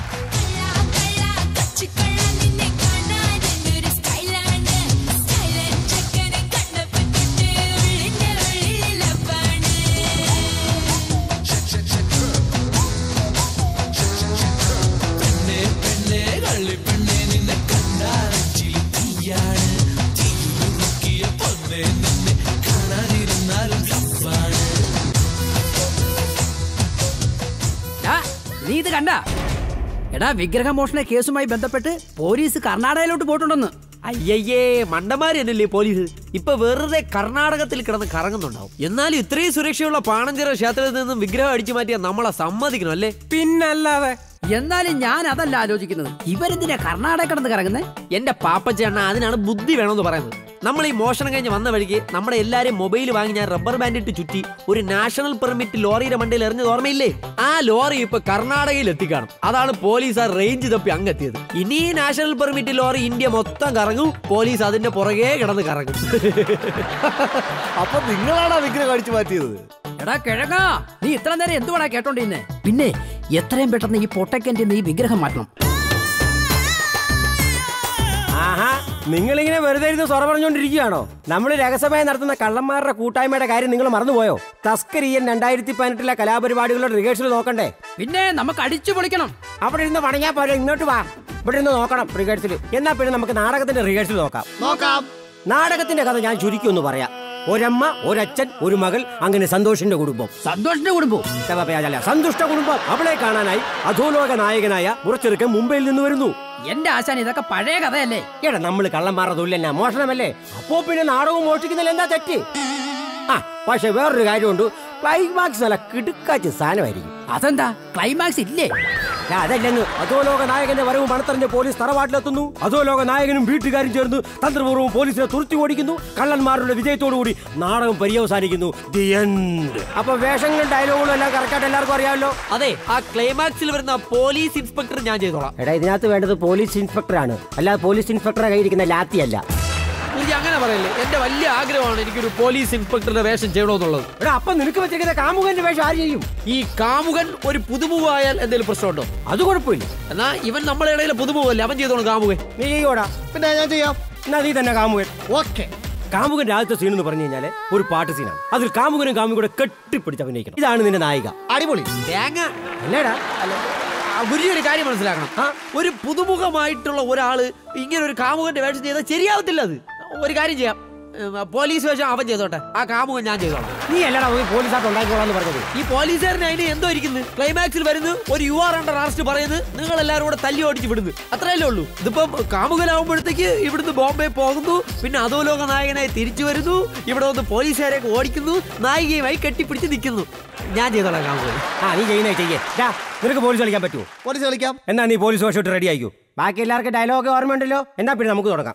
നീ ഇത് കണ്ട? എടാ, വിഗ്രഹമോഷണ കേസുമായി ബന്ധപ്പെട്ട് പോലീസ് കർണാടകയിലോട്ട് പോയിട്ടുണ്ടെന്ന്. അയ്യയ്യേ, മണ്ടന്മാര് തന്നെയല്ലേ പോലീസ്. ഇപ്പൊ വെറുതെ കർണാടകത്തിൽ കിടന്ന് കറങ്ങുന്നുണ്ടാവും. എന്നാലും ഇത്രയും സുരക്ഷയുള്ള പാണഞ്ചിറ ക്ഷേത്രത്തിൽ നിന്നും വിഗ്രഹം അടിച്ചു മാറ്റിയാൽ നമ്മളെ സമ്മതിക്കണം അല്ലേ? പിന്നല്ലാതെ. എന്നാലും ഞാൻ അതല്ല ആലോചിക്കുന്നത്, ഇവരെന്തിനാ കർണാടക കിടന്ന് കറങ്ങുന്നത്? എന്റെ പാപ്പച്ചേട്ട, അതിനാണ് ബുദ്ധി വേണമെന്ന് പറയുന്നത്. നമ്മൾ ഈ മോഷണം കഴിഞ്ഞ് വന്ന വഴിക്ക് നമ്മുടെ എല്ലാരും മൊബൈൽ വാങ്ങി ഞാൻ റബ്ബർ ബാൻഡ് ഇട്ട് ചുറ്റി ഒരു നാഷണൽ പെർമിറ്റ് ലോറിയുടെ മണ്ടയിൽ എറിഞ്ഞത് ഓർമ്മയില്ലേ? ആ ലോറി ഇപ്പൊ കർണാടകയിൽ എത്തിക്കാണും. അതാണ് പോലീസ് ആ റേഞ്ച് തപ്പി അങ്ങെത്തിയത്. ഇനി നാഷണൽ പെർമിറ്റ് ലോറി ഇന്ത്യ മൊത്തം കറങ്ങും, പോലീസ് അതിന്റെ പുറകെ കിടന്ന് കറങ്ങും. അപ്പൊ നിങ്ങളാണ് വിഗ്രഹം അടിച്ചു മാറ്റിയത്? എടാ കിഴങ്ങാ, നീ ഇത്ര നേരം എന്തുവാടാ കേട്ടോണ്ടിരുന്നേ? പിന്നെ എത്രയും പെട്ടെന്ന് ഈ പൊട്ടക്കൻ്റെ ഈ വിഗ്രഹം മാറ്റണം. ആഹാ, നിങ്ങളിങ്ങനെ വെറുതെ ഇരുന്ന് സ്വറ പറഞ്ഞുകൊണ്ടിരിക്കുകയാണോ? നമ്മൾ രഹസ്യമായി നടത്തുന്ന കള്ളന്മാരുടെ കൂട്ടായ്മയുടെ കാര്യം നിങ്ങൾ മറന്നുപോയോ? തസ്കരീയൻ രണ്ടായിരത്തി പതിനെട്ടിലെ കലാപരിപാടികളുടെ റിഹേഴ്സൽ നോക്കണ്ടേ? പിന്നെ നമുക്ക് അടിച്ചു പൊളിക്കണം. അവിടെ ഇരുന്ന് പണിയാ പോലെ ഇങ്ങോട്ട് വാ, ഇവിടെ ഇരുന്ന് നോക്കണം റിഹേഴ്സൽ. എന്നാ പിന്നെ നമുക്ക് നാടകത്തിന്റെ റിഹേഴ്സൽ നോക്കാം. നോക്കാം. നാടകത്തിന്റെ കഥ ഞാൻ ചുരുക്കി ഒന്ന് പറയാം. ഒരമ്മ, ഒരച്ഛൻ, ഒരു മകൾ, അങ്ങനെ സന്തോഷിന്റെ കുടുംബം. സന്തോഷിന്റെ കുടുംബം സന്തുഷ്ട കുടുംബം. അവളെ കാണാനായി അധോലോക നായകനായ മുറച്ചെറുക്കൻ മുംബൈയിൽ നിന്ന് വരുന്നു. എന്റെ ആശാൻ ഇതൊക്കെ പഴയ കഥയല്ലേ? എടാ നമ്മൾ കള്ളന്മാരുടെ തൊഴിലെന്നാ മോഷണമല്ലേ? അപ്പോ പിന്നെ നാടകവും മോഷ്ടിക്കുന്നതിൽ എന്താ തെറ്റ്? ആ പക്ഷെ വേറൊരു കാര്യമുണ്ട്, ക്ലൈമാക്സ് നല്ല കിടുക്കാച്ച് സാധനമായിരിക്കും. അതെന്താ ക്ലൈമാക്സ് ഇല്ലേ? അതല്ലെന്ന് അധോലോക നായകന്റെ വരവ് മണത്തറിഞ്ഞ് പോലീസ് തറവാട്ടിലെത്തുന്നു. അധോലോക നായകനും വീട്ടുകാരും ചേർന്ന് തന്ത്രപൂർവ്വം പോലീസിനെ തുറത്തി ഓടിക്കുന്നു. കള്ളന്മാരുടെ വിജയത്തോടുകൂടി നാടകം പര്യവസാനിക്കുന്നു. The end. അപ്പൊ വേഷങ്ങളും ഡയലോഗുകളും എല്ലാം കറക്റ്റായിട്ട് എല്ലാവർക്കും അറിയാമല്ലോ. അതെ, ആ ക്ലൈമാക്സിൽ വരുന്ന പോലീസ് ഇൻസ്പെക്ടർ ഞാൻ ചെയ്തോളാം. എടാ ഇതിനകത്ത് വേണ്ടത് പോലീസ് ഇൻസ്പെക്ടറാണ്, അല്ലാതെ പോലീസ് ഇൻസ്പെക്ടറെ കയ്യിരിക്കുന്ന ലാത്തിയല്ല. എനിക്ക് അങ്ങനെ പറയല്ലേ, എന്റെ വലിയ ആഗ്രഹമാണ് എനിക്കൊരു പോലീസ് ഇൻസ്പെക്ടറുടെ വേഷം ചെയ്യണമെന്നുള്ളത്. എടാ അപ്പൊ നിനക്ക് വെച്ചിരിക്കുന്ന കാമുകന്റെ വേഷം ആര് ചെയ്യും? ഈ കാമുകൻ ഒരു പുതുമുഖമായാൽ എന്തെങ്കിലും പ്രശ്നമുണ്ടോ? അത് കുഴപ്പമില്ല. എന്നാ ഇവൻ നമ്മുടെ ഇടയിലെ പുതുമുഖല്ലേ, അവൻ ചെയ്തോളൂ കാമുകൻ. നീ ചെയ്യോടാ. പിന്നെ ഞാൻ ചെയ്യാം. എന്നാ നീ തന്നെ കാമുകൻ. ഓക്കെ. കാമുകന്റെ ആദ്യത്തെ സീൻ എന്ന് പറഞ്ഞു കഴിഞ്ഞാല് ഒരു പാട്ട് സീനാണ്. അതിൽ കാമുകനും കാമുകൂടെ കെട്ടിപ്പിടിച്ച് അഭിനയിക്കണം. ഇതാണ് നിന്റെ നായിക. അടിപൊളി. തേങ്ങ അല്ലേടാ? ഒരു കാര്യം മനസ്സിലാക്കണം, ഒരു പുതുമുഖമായിട്ടുള്ള ഒരാള് ഇങ്ങനെ ഒരു കാമുകന്റെ വേഷം ചെയ്താൽ ശരിയാവത്തില്ല. അത് ഒരു കാര്യം ചെയ്യാം, പോലീസ് വേഷം അവൻ ചെയ്തോട്ടെ, ആ കാമുകൻ ഞാൻ ചെയ്തോളാം. നീ അല്ലടാ പോലീസായിട്ട് ഉണ്ടാക്കിക്കോളാന്ന് പറഞ്ഞത്. ഈ പോലീസുകാരന് അതിന് എന്തോ ഇരിക്കുന്നു. ക്ലൈമാക്സിൽ വരുന്നു, ഒരു യു ആർ അണ്ടർ അറസ്റ്റ് പറയുന്നു, നിങ്ങൾ എല്ലാവരും കൂടെ തല്ലി ഓടിച്ച് വിടുന്നു, അത്രയല്ലേ ഉള്ളൂ. ഇതിപ്പം കാമുകനാവുമ്പോഴത്തേക്ക് ഇവിടുന്ന് ബോംബെ പോകുന്നു, പിന്നെ അധോലോക നായകനായി തിരിച്ചു വരുന്നു, ഇവിടെ വന്ന് പോലീസുകാരെ ഓടിക്കുന്നു, നായികയുമായി കെട്ടിപ്പിടിച്ച് നിൽക്കുന്നു. ഞാൻ ചെയ്തോളാം കാമുകൻ. ആ നീ ചെയ്യുന്ന ചെയ്യേ. നിനക്ക് പോലീസ് കളിക്കാൻ പറ്റുമോ? പോലീസ് കളിക്കാം. എന്നാ നീ പോലീസ് വേഷം ഇട്ട് റെഡി ആയിക്കോ. ബാക്കി എല്ലാവർക്കും ഡയലോഗ് ഓർമ്മയുണ്ടല്ലോ. എന്നാ പിന്നെ നമുക്ക് തുടങ്ങാം.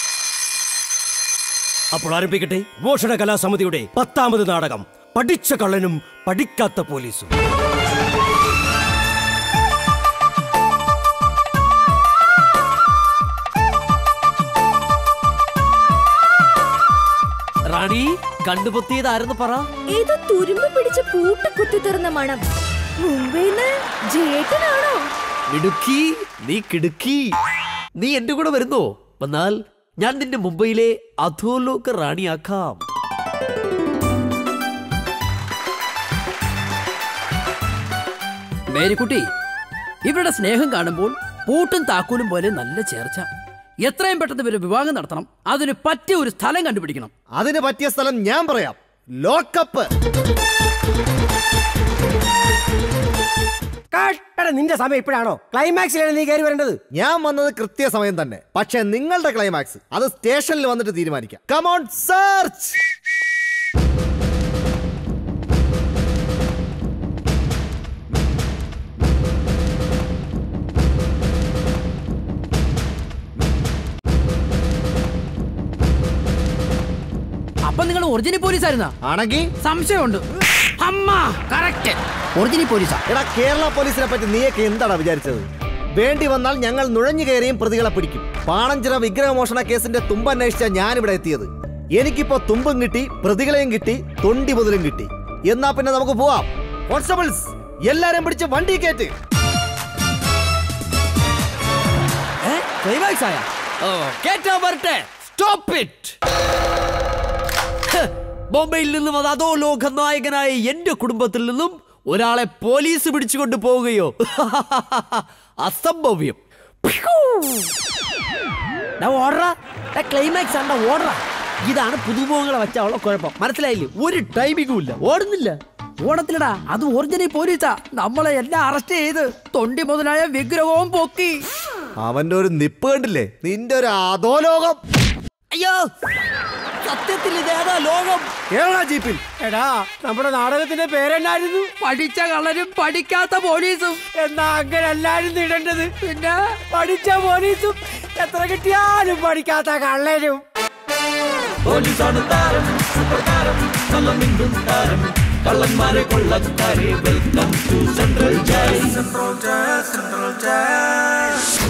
അപ്പോൾ ആരംഭിക്കട്ടെ മോഷണ കലാസമിതിയുടെ പത്താമത് നാടകം, പഠിച്ച കള്ളനും പഠിക്കാത്ത പോലീസും. റാണി കണ്ടുപൊത്തിയതാരെന്ന് പറ. ഏതോ തുരുമ്പ് പിടിച്ച പൂട്ട് കുത്തി തുറന്ന മണം. മുംബൈന്ന് ജേട്ടനാണോ? ഇടുക്കി, നീ കിടുക്കി. നീ എന്റെ കൂടെ വരുന്നോ? വന്നാൽ ഞാൻ നിന്റെ മുംബൈയിലെ അധോലോക റാണിയാക്കാം. മേരിക്കുട്ടി, ഇവരുടെ സ്നേഹം കാണുമ്പോൾ പൂട്ടും താക്കോലും പോലെ നല്ല ചേർച്ച. എത്രയും പെട്ടെന്ന് ഇവര് വിവാഹം നടത്തണം. അതിന് പറ്റിയ ഒരു സ്ഥലം കണ്ടുപിടിക്കണം. അതിന് പറ്റിയ സ്ഥലം ഞാൻ പറയാം, ലോക്കപ്പ്. നിന്റെ സമയം ഇപ്പോഴാണോ? ക്ലൈമാക്സിലാണ് നീ കയറി വരേണ്ടത്. ഞാൻ വന്നത് കൃത്യസമയം തന്നെ, പക്ഷെ നിങ്ങളുടെ ക്ലൈമാക്സ് അത് സ്റ്റേഷനിൽ വന്നിട്ട് തീരുമാനിക്കാം. Come on search. അപ്പൊ നിങ്ങൾ ഒറിജിനൽ പോലീസ് ആയിരുന്നാ? ആണെങ്കിൽ സംശയമുണ്ട്. അമ്മ കറക്റ്റ് ഒറിജിനൽ പോലീസാ. എടാ കേരള പോലീസിനെ പറ്റി നീയൊക്കെ എന്താണ് വിചാരിച്ചത്? വേണ്ടി വന്നാൽ ഞങ്ങൾ നുഴഞ്ഞു കയറിയും പ്രതികളെ പിടിക്കും. പാണഞ്ചിറ വിഗ്രഹമോഷണ കേസിന്റെ തുമ്പ് അന്വേഷിച്ച ഞാനിവിടെ എത്തിയത്. എനിക്കിപ്പോ തുമ്പും കിട്ടി, പ്രതികളെയും കിട്ടി, തൊണ്ടി മുതലും കിട്ടി. എന്നാ പിന്നെ നമുക്ക് പോവാം. കോൺസ്റ്റബിൾസ് എല്ലാരും പിടിച്ച് വണ്ടി കയറ്റ്. ക്ലൈമാക്സ് ആയ കേറ്റാ വരട്ടെ. Stop it. ബോംബെയിൽ നിന്നും അത് അധോലോക നായകനായ എന്റെ കുടുംബത്തിൽ നിന്നും ഒരാളെ പോലീസ് പിടിച്ചുകൊണ്ട് പോവുകയോ? അസംഭവ്യം. ക്ലൈമാക്സ് ആണ് ഓർഡർ. ഇതാണ് പുതുമുഖങ്ങളെ വെച്ചുള്ള കുഴപ്പം. മനസ്സിലായില്ലേ? ഒരു ടൈമിങ്ങും ഇല്ല, ഓടുന്നില്ല. ഓടത്തിലടാ, അത് ഒറിജിനൽ പോലീസാ. നമ്മളെ എല്ലാം അറസ്റ്റ് ചെയ്ത് തൊണ്ടി മുതലായ വിഗ്രഹവും പൊക്കി. അവന്റെ ഒരു നിപ്പ് കണ്ടില്ലേ? നിന്റെ ഒരു അധോലോകം. അയ്യോ, സത്യത്തിൽ ഇതേതാ ലോകം? കേരള ജീപ്പിൽ. എടാ നമ്മുടെ നാടകത്തിന്റെ പേരെന്നായിരുന്നു? പഠിച്ച കള്ളനും പഠിക്കാത്ത പോലീസും. എന്നാ അങ്ങനെ എല്ലാരും ഇടേണ്ടത്. പിന്നെ പഠിച്ച പോലീസും എത്ര കിട്ടിയാലും പഠിക്കാത്ത കള്ളനും. പോലീസാണ് താരം, സൂപ്പർ താരം, നല്ല മിണ്ടും താരം, കള്ളന്മാരെ കൊള്ളക്കാരെ. Welcome to central jail. Central jail, central jail.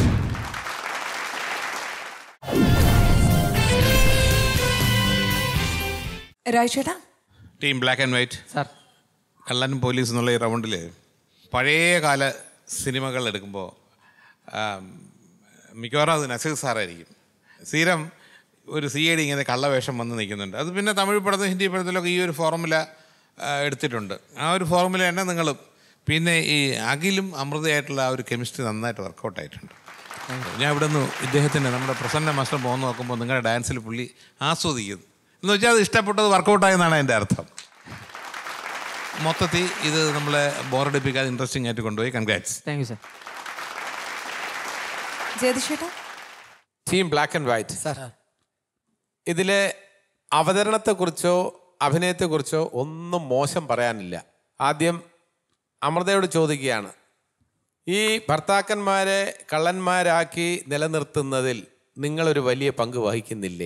രാജേട്ടാ, team black and white sir, കള്ളൻ പോലീസ് എന്നുള്ള ഈ റൗണ്ടിൽ പഴയ കാല സിനിമകൾ എടുക്കുമ്പോൾ മിക്കവാറും അത് നസീർ സാറായിരിക്കും. സ്ഥിരം ഒരു സി ഐ ഡി ഇങ്ങനെ കള്ളവേഷം വന്ന് നിൽക്കുന്നുണ്ട്. അത് പിന്നെ തമിഴ് പടത്തിലും ഹിന്ദി പടത്തിലൊക്കെ ഈ ഒരു ഫോർമുല എടുത്തിട്ടുണ്ട്. ആ ഒരു ഫോർമുല തന്നെ നിങ്ങളും പിന്നെ ഈ അഖിലും അമൃതയായിട്ടുള്ള ആ ഒരു കെമിസ്ട്രി നന്നായിട്ട് വർക്കൗട്ടായിട്ടുണ്ട്. ഞാൻ ഇവിടെ നിന്ന് ഇദ്ദേഹത്തിൻ്റെ നമ്മുടെ പ്രസന്ന മാസ്റ്റർ പോകുന്ന നോക്കുമ്പോൾ നിങ്ങളുടെ ഡാൻസിൽ പുള്ളി ആസ്വദിക്കുന്നു എന്ന് വെച്ചാൽ അത് ഇഷ്ടപ്പെട്ടത് വർക്കൗട്ടായെന്നാണ് എൻ്റെ അർത്ഥം. മൊത്തത്തിൽ ഇത് നമ്മളെ ബോറടിപ്പിക്കാതെ ഇൻട്രസ്റ്റിംഗ് ആയിട്ട് കൊണ്ടുപോയി. Congrats. Thank you sir. Team black and white sir, ഇതിലെ അവതരണത്തെക്കുറിച്ചോ അഭിനയത്തെക്കുറിച്ചോ ഒന്നും മോശം പറയാനില്ല. ആദ്യം അമൃതയോട് ചോദിക്കുകയാണ്, ഈ ഭർത്താക്കന്മാരെ കള്ളന്മാരാക്കി നിലനിർത്തുന്നതിൽ നിങ്ങളൊരു വലിയ പങ്ക് വഹിക്കുന്നില്ലേ?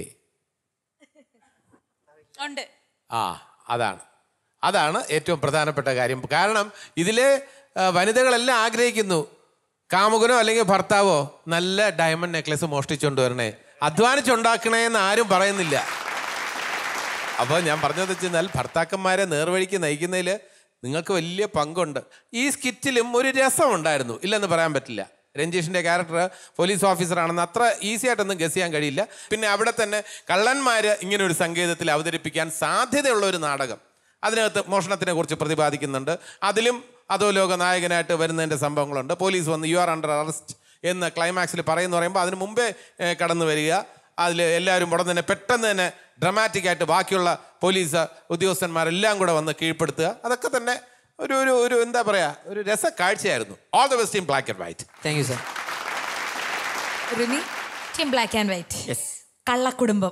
ആ അതാണ് അതാണ് ഏറ്റവും പ്രധാനപ്പെട്ട കാര്യം. കാരണം ഇതിലെ വനിതകളെല്ലാം ആഗ്രഹിക്കുന്നു കാമുകനോ അല്ലെങ്കിൽ ഭർത്താവോ നല്ല ഡയമണ്ട് നെക്ലസ് മോഷ്ടിച്ചുകൊണ്ട് വരണേ, അധ്വാനിച്ചുണ്ടാക്കണേ എന്ന് ആരും പറയുന്നില്ല. അപ്പോൾ ഞാൻ പറഞ്ഞത് വെച്ചാൽ ഭർത്താക്കന്മാരെ നേർവഴിക്ക് നയിക്കുന്നതിൽ നിങ്ങൾക്ക് വലിയ പങ്കുണ്ട്. ഈ സ്കിറ്റിലും ഒരു രസമുണ്ടായിരുന്നു, ഇല്ലെന്ന് പറയാൻ പറ്റില്ല. രഞ്ജീഷിൻ്റെ ക്യാരക്ടർ പോലീസ് ഓഫീസറാണെന്ന് അത്ര ഈസി ആയിട്ടൊന്നും ഗസ് ചെയ്യാൻ കഴിയില്ല. പിന്നെ അവിടെ തന്നെ കള്ളന്മാർ ഇങ്ങനെ ഒരു സങ്കേതത്തിൽ അവതരിപ്പിക്കാൻ സാധ്യതയുള്ള ഒരു നാടകം, അതിനകത്ത് മോഷണത്തിനെ കുറിച്ച് പ്രതിപാദിക്കുന്നുണ്ട്. അതിലും അധോലോക നായകനായിട്ട് വരുന്നതിൻ്റെ സംഭവങ്ങളുണ്ട്. പോലീസ് വന്ന് യു ആർ അണ്ടർ അറസ്റ്റ് എന്ന് ക്ലൈമാക്സിൽ പറയുന്നു പറയുമ്പോൾ അതിന് മുമ്പേ കടന്നു വരിക, അതിൽ എല്ലാവരും ഉടൻ തന്നെ പെട്ടെന്ന് തന്നെ ഡ്രമാറ്റിക്കായിട്ട് ബാക്കിയുള്ള പോലീസ് ഉദ്യോഗസ്ഥന്മാരെല്ലാം കൂടെ വന്ന് കീഴ്പ്പെടുത്തുക, അതൊക്കെ തന്നെ ഒരു ഒരു ഒരു എന്താ പറയുക ഒരു രസ കാഴ്ചയായിരുന്നു. All the best team black and white. Thank you sir. Rimi team black and white. Yes. കള്ളക്കുടുംബം.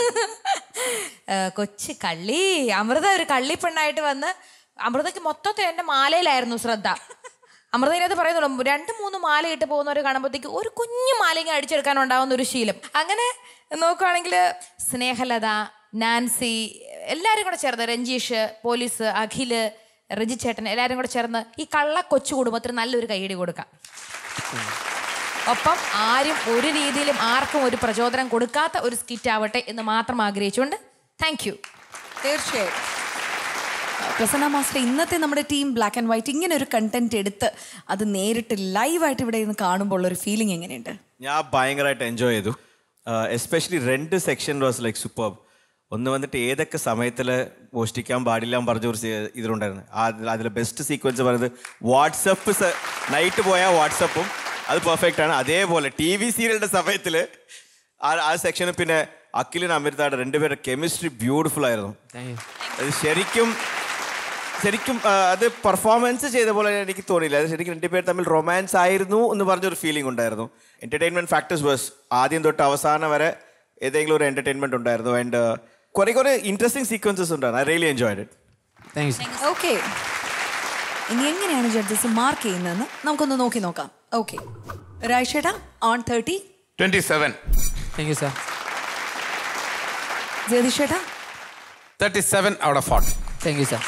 കൊച്ചു കള്ളി അമൃത ഒരു കള്ളി പെണ്ണായിട്ട് വന്ന് അമൃതയ്ക്ക് മൊത്തത്തിൽ എൻ്റെ മാലയിലായിരുന്നു ശ്രദ്ധ. അമൃതയിനകത്ത് പറയുന്നുള്ളൂ രണ്ട് മൂന്ന് മാല ഇട്ട് പോകുന്നവർ കാണുമ്പോഴത്തേക്ക് ഒരു കുഞ്ഞു മാലിക അടിച്ചെടുക്കാൻ ഉണ്ടാവുന്ന ഒരു ശീലം. അങ്ങനെ നോക്കുകയാണെങ്കിൽ സ്നേഹലത, നാൻസി എല്ലാവരും കൂടെ ചേർന്ന്, രഞ്ജീഷ്, പോലീസ്, അഖില്, റജി ചേട്ടൻ എല്ലാവരും കൂടെ ചേർന്ന് ഈ കള്ള കൊച്ചു കുടുംബത്തിന് നല്ലൊരു കൈയടി കൊടുക്കാം. ഒപ്പം ആരും ഒരു രീതിയിലും ആർക്കും ഒരു പ്രചോദനം കൊടുക്കാത്ത ഒരു സ്കിറ്റ് ആവട്ടെ എന്ന് മാത്രം ആഗ്രഹിച്ചുകൊണ്ട് താങ്ക് യു. തീർച്ചയായും പ്രസന്ന മാസ്റ്റർ, ഇന്നത്തെ നമ്മുടെ ടീം ബ്ലാക്ക് ആൻഡ് വൈറ്റ് ഇങ്ങനെ ഒരു കണ്ടന്റ് എടുത്ത് അത് നേരിട്ട് ലൈവായിട്ട് ഇവിടെ നിന്ന് കാണുമ്പോൾ ഒരു ഫീലിംഗ് എങ്ങനെയുണ്ട്? ഞാൻ ഭയങ്കരമായിട്ട് എൻജോയ് ചെയ്തു. എസ്പെഷ്യലി രണ്ട് സെക്ഷൻ വാസ് ലൈക്ക് സൂപ്പർ. ഒന്ന് വന്നിട്ട് ഏതൊക്കെ സമയത്തിൽ മോഷ്ടിക്കാൻ പാടില്ല എന്ന് പറഞ്ഞ ഒരു ഇതിലുണ്ടായിരുന്നു. അതിൽ ബെസ്റ്റ് സീക്വൻസ് പറയുന്നത് വാട്സപ്പ് നൈറ്റ് പോയാൽ വാട്സപ്പും അത് പെർഫെക്റ്റ് ആണ്. അതേപോലെ ടി വി സീരിയലിൻ്റെ സമയത്തിൽ ആ ആ സെക്ഷനും പിന്നെ അഖിലിന് അമൃതയുടെ രണ്ടുപേരുടെ കെമിസ്ട്രി ബ്യൂട്ടിഫുൾ ആയിരുന്നു. അത് ശരിക്കും ശരിക്കും അത് പെർഫോമൻസ് ചെയ്ത പോലെ എനിക്ക് തോന്നിയില്ല. അത് ശരിക്കും രണ്ടുപേർ തമ്മിൽ റൊമാൻസ് ആയിരുന്നു എന്ന് പറഞ്ഞൊരു ഫീലിംഗ് ഉണ്ടായിരുന്നു. എൻ്റർടൈൻമെൻറ്റ് ഫാക്ടേഴ്സ് വേഴ്സ് ആദ്യം തൊട്ട് അവസാനം വരെ ഏതെങ്കിലും ഒരു എൻ്റർടൈൻമെൻറ്റ് ഉണ്ടായിരുന്നു. ആൻഡ് കുറേ കുറേ ഇൻട്രസ്റ്റിംഗ് സീക്വൻസസ് ഉണ്ടായിരുന്നു. I really enjoyed it. Thank you. Okay, ഇനി എങ്ങനെയാണ് ജഡ്ജസ് മാർക്ക് ചെയ്യുന്നതെന്ന് നമുക്കൊന്ന് നോക്കി നോക്കാം. ഓക്കെ, രാജേട്ടാ on thirty twenty seven. Thank you sir. ജയതിഷേട്ടാ thirty seven out of forty. Thank you sir.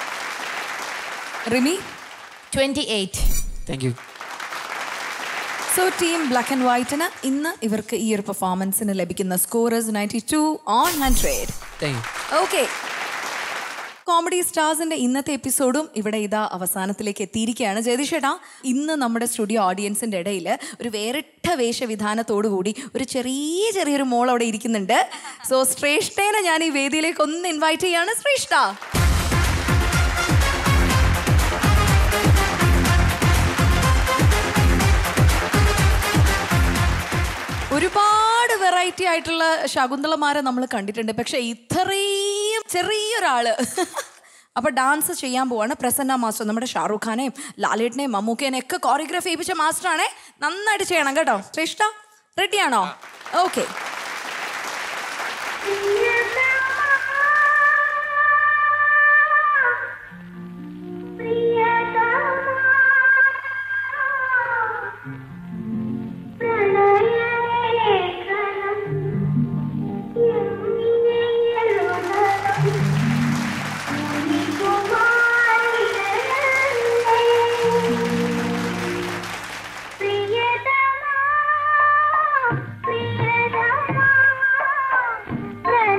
Rimi twenty eight. Thank you. So team black and വൈറ്റിന് ഇന്ന് ഇവർക്ക് ഈ ഒരു പെർഫോമൻസിന് ലഭിക്കുന്ന scorers ninety two on hundred. Thank you. Okay, comedy സ്റ്റാർസിന്റെ ഇന്നത്തെ എപ്പിസോഡും ഇവിടെ ഇതാ അവസാനത്തിലേക്ക് എത്തിയിരിക്കുകയാണ്. ജയതിഷേട്ടാ, ഇന്ന് നമ്മുടെ സ്റ്റുഡിയോ ഓഡിയൻസിന്റെ ഇടയിൽ ഒരു വേറിട്ട വേഷവിധാനത്തോടു കൂടി ഒരു ചെറിയ ചെറിയൊരു മോൾ അവിടെ ഇരിക്കുന്നുണ്ട്. സോ ശ്രേഷ്ഠേനെ ഞാൻ ഈ വേദിയിലേക്ക് ഒന്ന് ഇൻവൈറ്റ് ചെയ്യാണ്. ശ്രേഷ്ഠ, ഒരുപാട് വെറൈറ്റി ആയിട്ടുള്ള ശകുന്തളമാരെ നമ്മൾ കണ്ടിട്ടുണ്ട്, പക്ഷെ ഇത്രയും ചെറിയൊരാള് അപ്പൊ ഡാൻസ് ചെയ്യാൻ പോവാണ് പ്രസന്ന മാസ്റ്റർ. നമ്മുടെ ഷാറൂഖ് ഖാനെയും ലാലേട്ടനെയും മമ്മൂക്കേനെയും ഒക്കെ കോറിയോഗ്രാഫി ചെയ്യിപ്പിച്ച മാസ്റ്ററാണേ. നന്നായിട്ട് ചെയ്യണം കേട്ടോ. ശ്രേഷ്ഠ റെഡിയാണോ? ഓക്കെ. Priya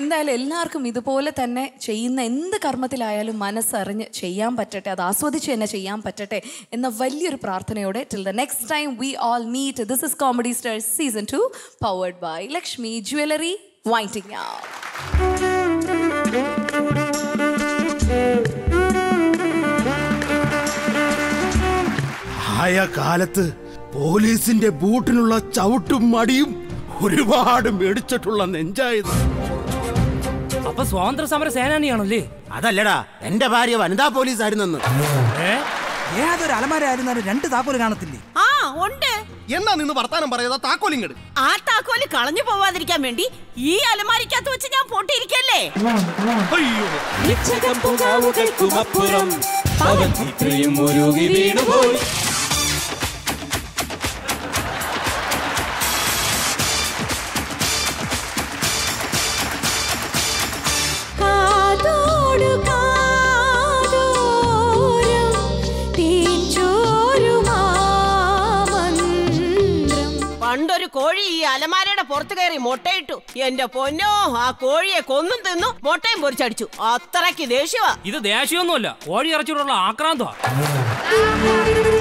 എന്തായാലും എല്ലാവർക്കും ഇതുപോലെ തന്നെ ചെയ്യുന്ന എന്ത് കർമ്മത്തിലായാലും മനസ്സറിഞ്ഞ് ചെയ്യാൻ പറ്റട്ടെ, അത് ആസ്വദിച്ച് തന്നെ ചെയ്യാൻ പറ്റട്ടെ എന്ന വലിയൊരു പ്രാർത്ഥനയോടെ till the next time we all meet. This is comedy stars season two powered by Lakshmi jewellery winding out. ആയ കാലത്ത് പോലീസിന്റെ ബൂട്ടിനുള്ള ചവിട്ടും മടിയും ഒരുപാട് മേടിച്ചിട്ടുള്ള നെഞ്ചായത്. അപ്പൊ സ്വാതന്ത്ര്യ സമര സേനാനിയാണല്ലേ? അതല്ലടാ, എന്റെ ഭാര്യ വനിതാ പോലീസ് ആയിരുന്നെന്ന്. ഏതൊരു അലമാരായിരുന്നാലും രണ്ട് താക്കോല് കാണത്തില്ലേ? ആ ഉണ്ട്. എന്നാ നിന്ന് വർത്താനം പറയാ താക്കോലിങ്ങട്. ആ താക്കോല് കളഞ്ഞു പോവാതിരിക്കാൻ വേണ്ടി ഈ അലമാരിക്കകത്ത് വെച്ച് ഞാൻ പൊട്ടിയിരിക്കല്ലേ. അയ്യോ, പണ്ടൊരു കോഴി ഈ അലമാരയുടെ പുറത്ത് കയറി മുട്ടയിട്ടു. എന്റെ പൊന്നോ, ആ കോഴിയെ കൊന്നും തിന്നു മുട്ടയും പൊരിച്ചടിച്ചു. അത്രയ്ക്ക് ദേഷ്യവാ. ഇത് ദേഷ്യമൊന്നുമല്ല, കോഴി ഇറച്ചിയോടുള്ള ആക്രാന്തമാണ്.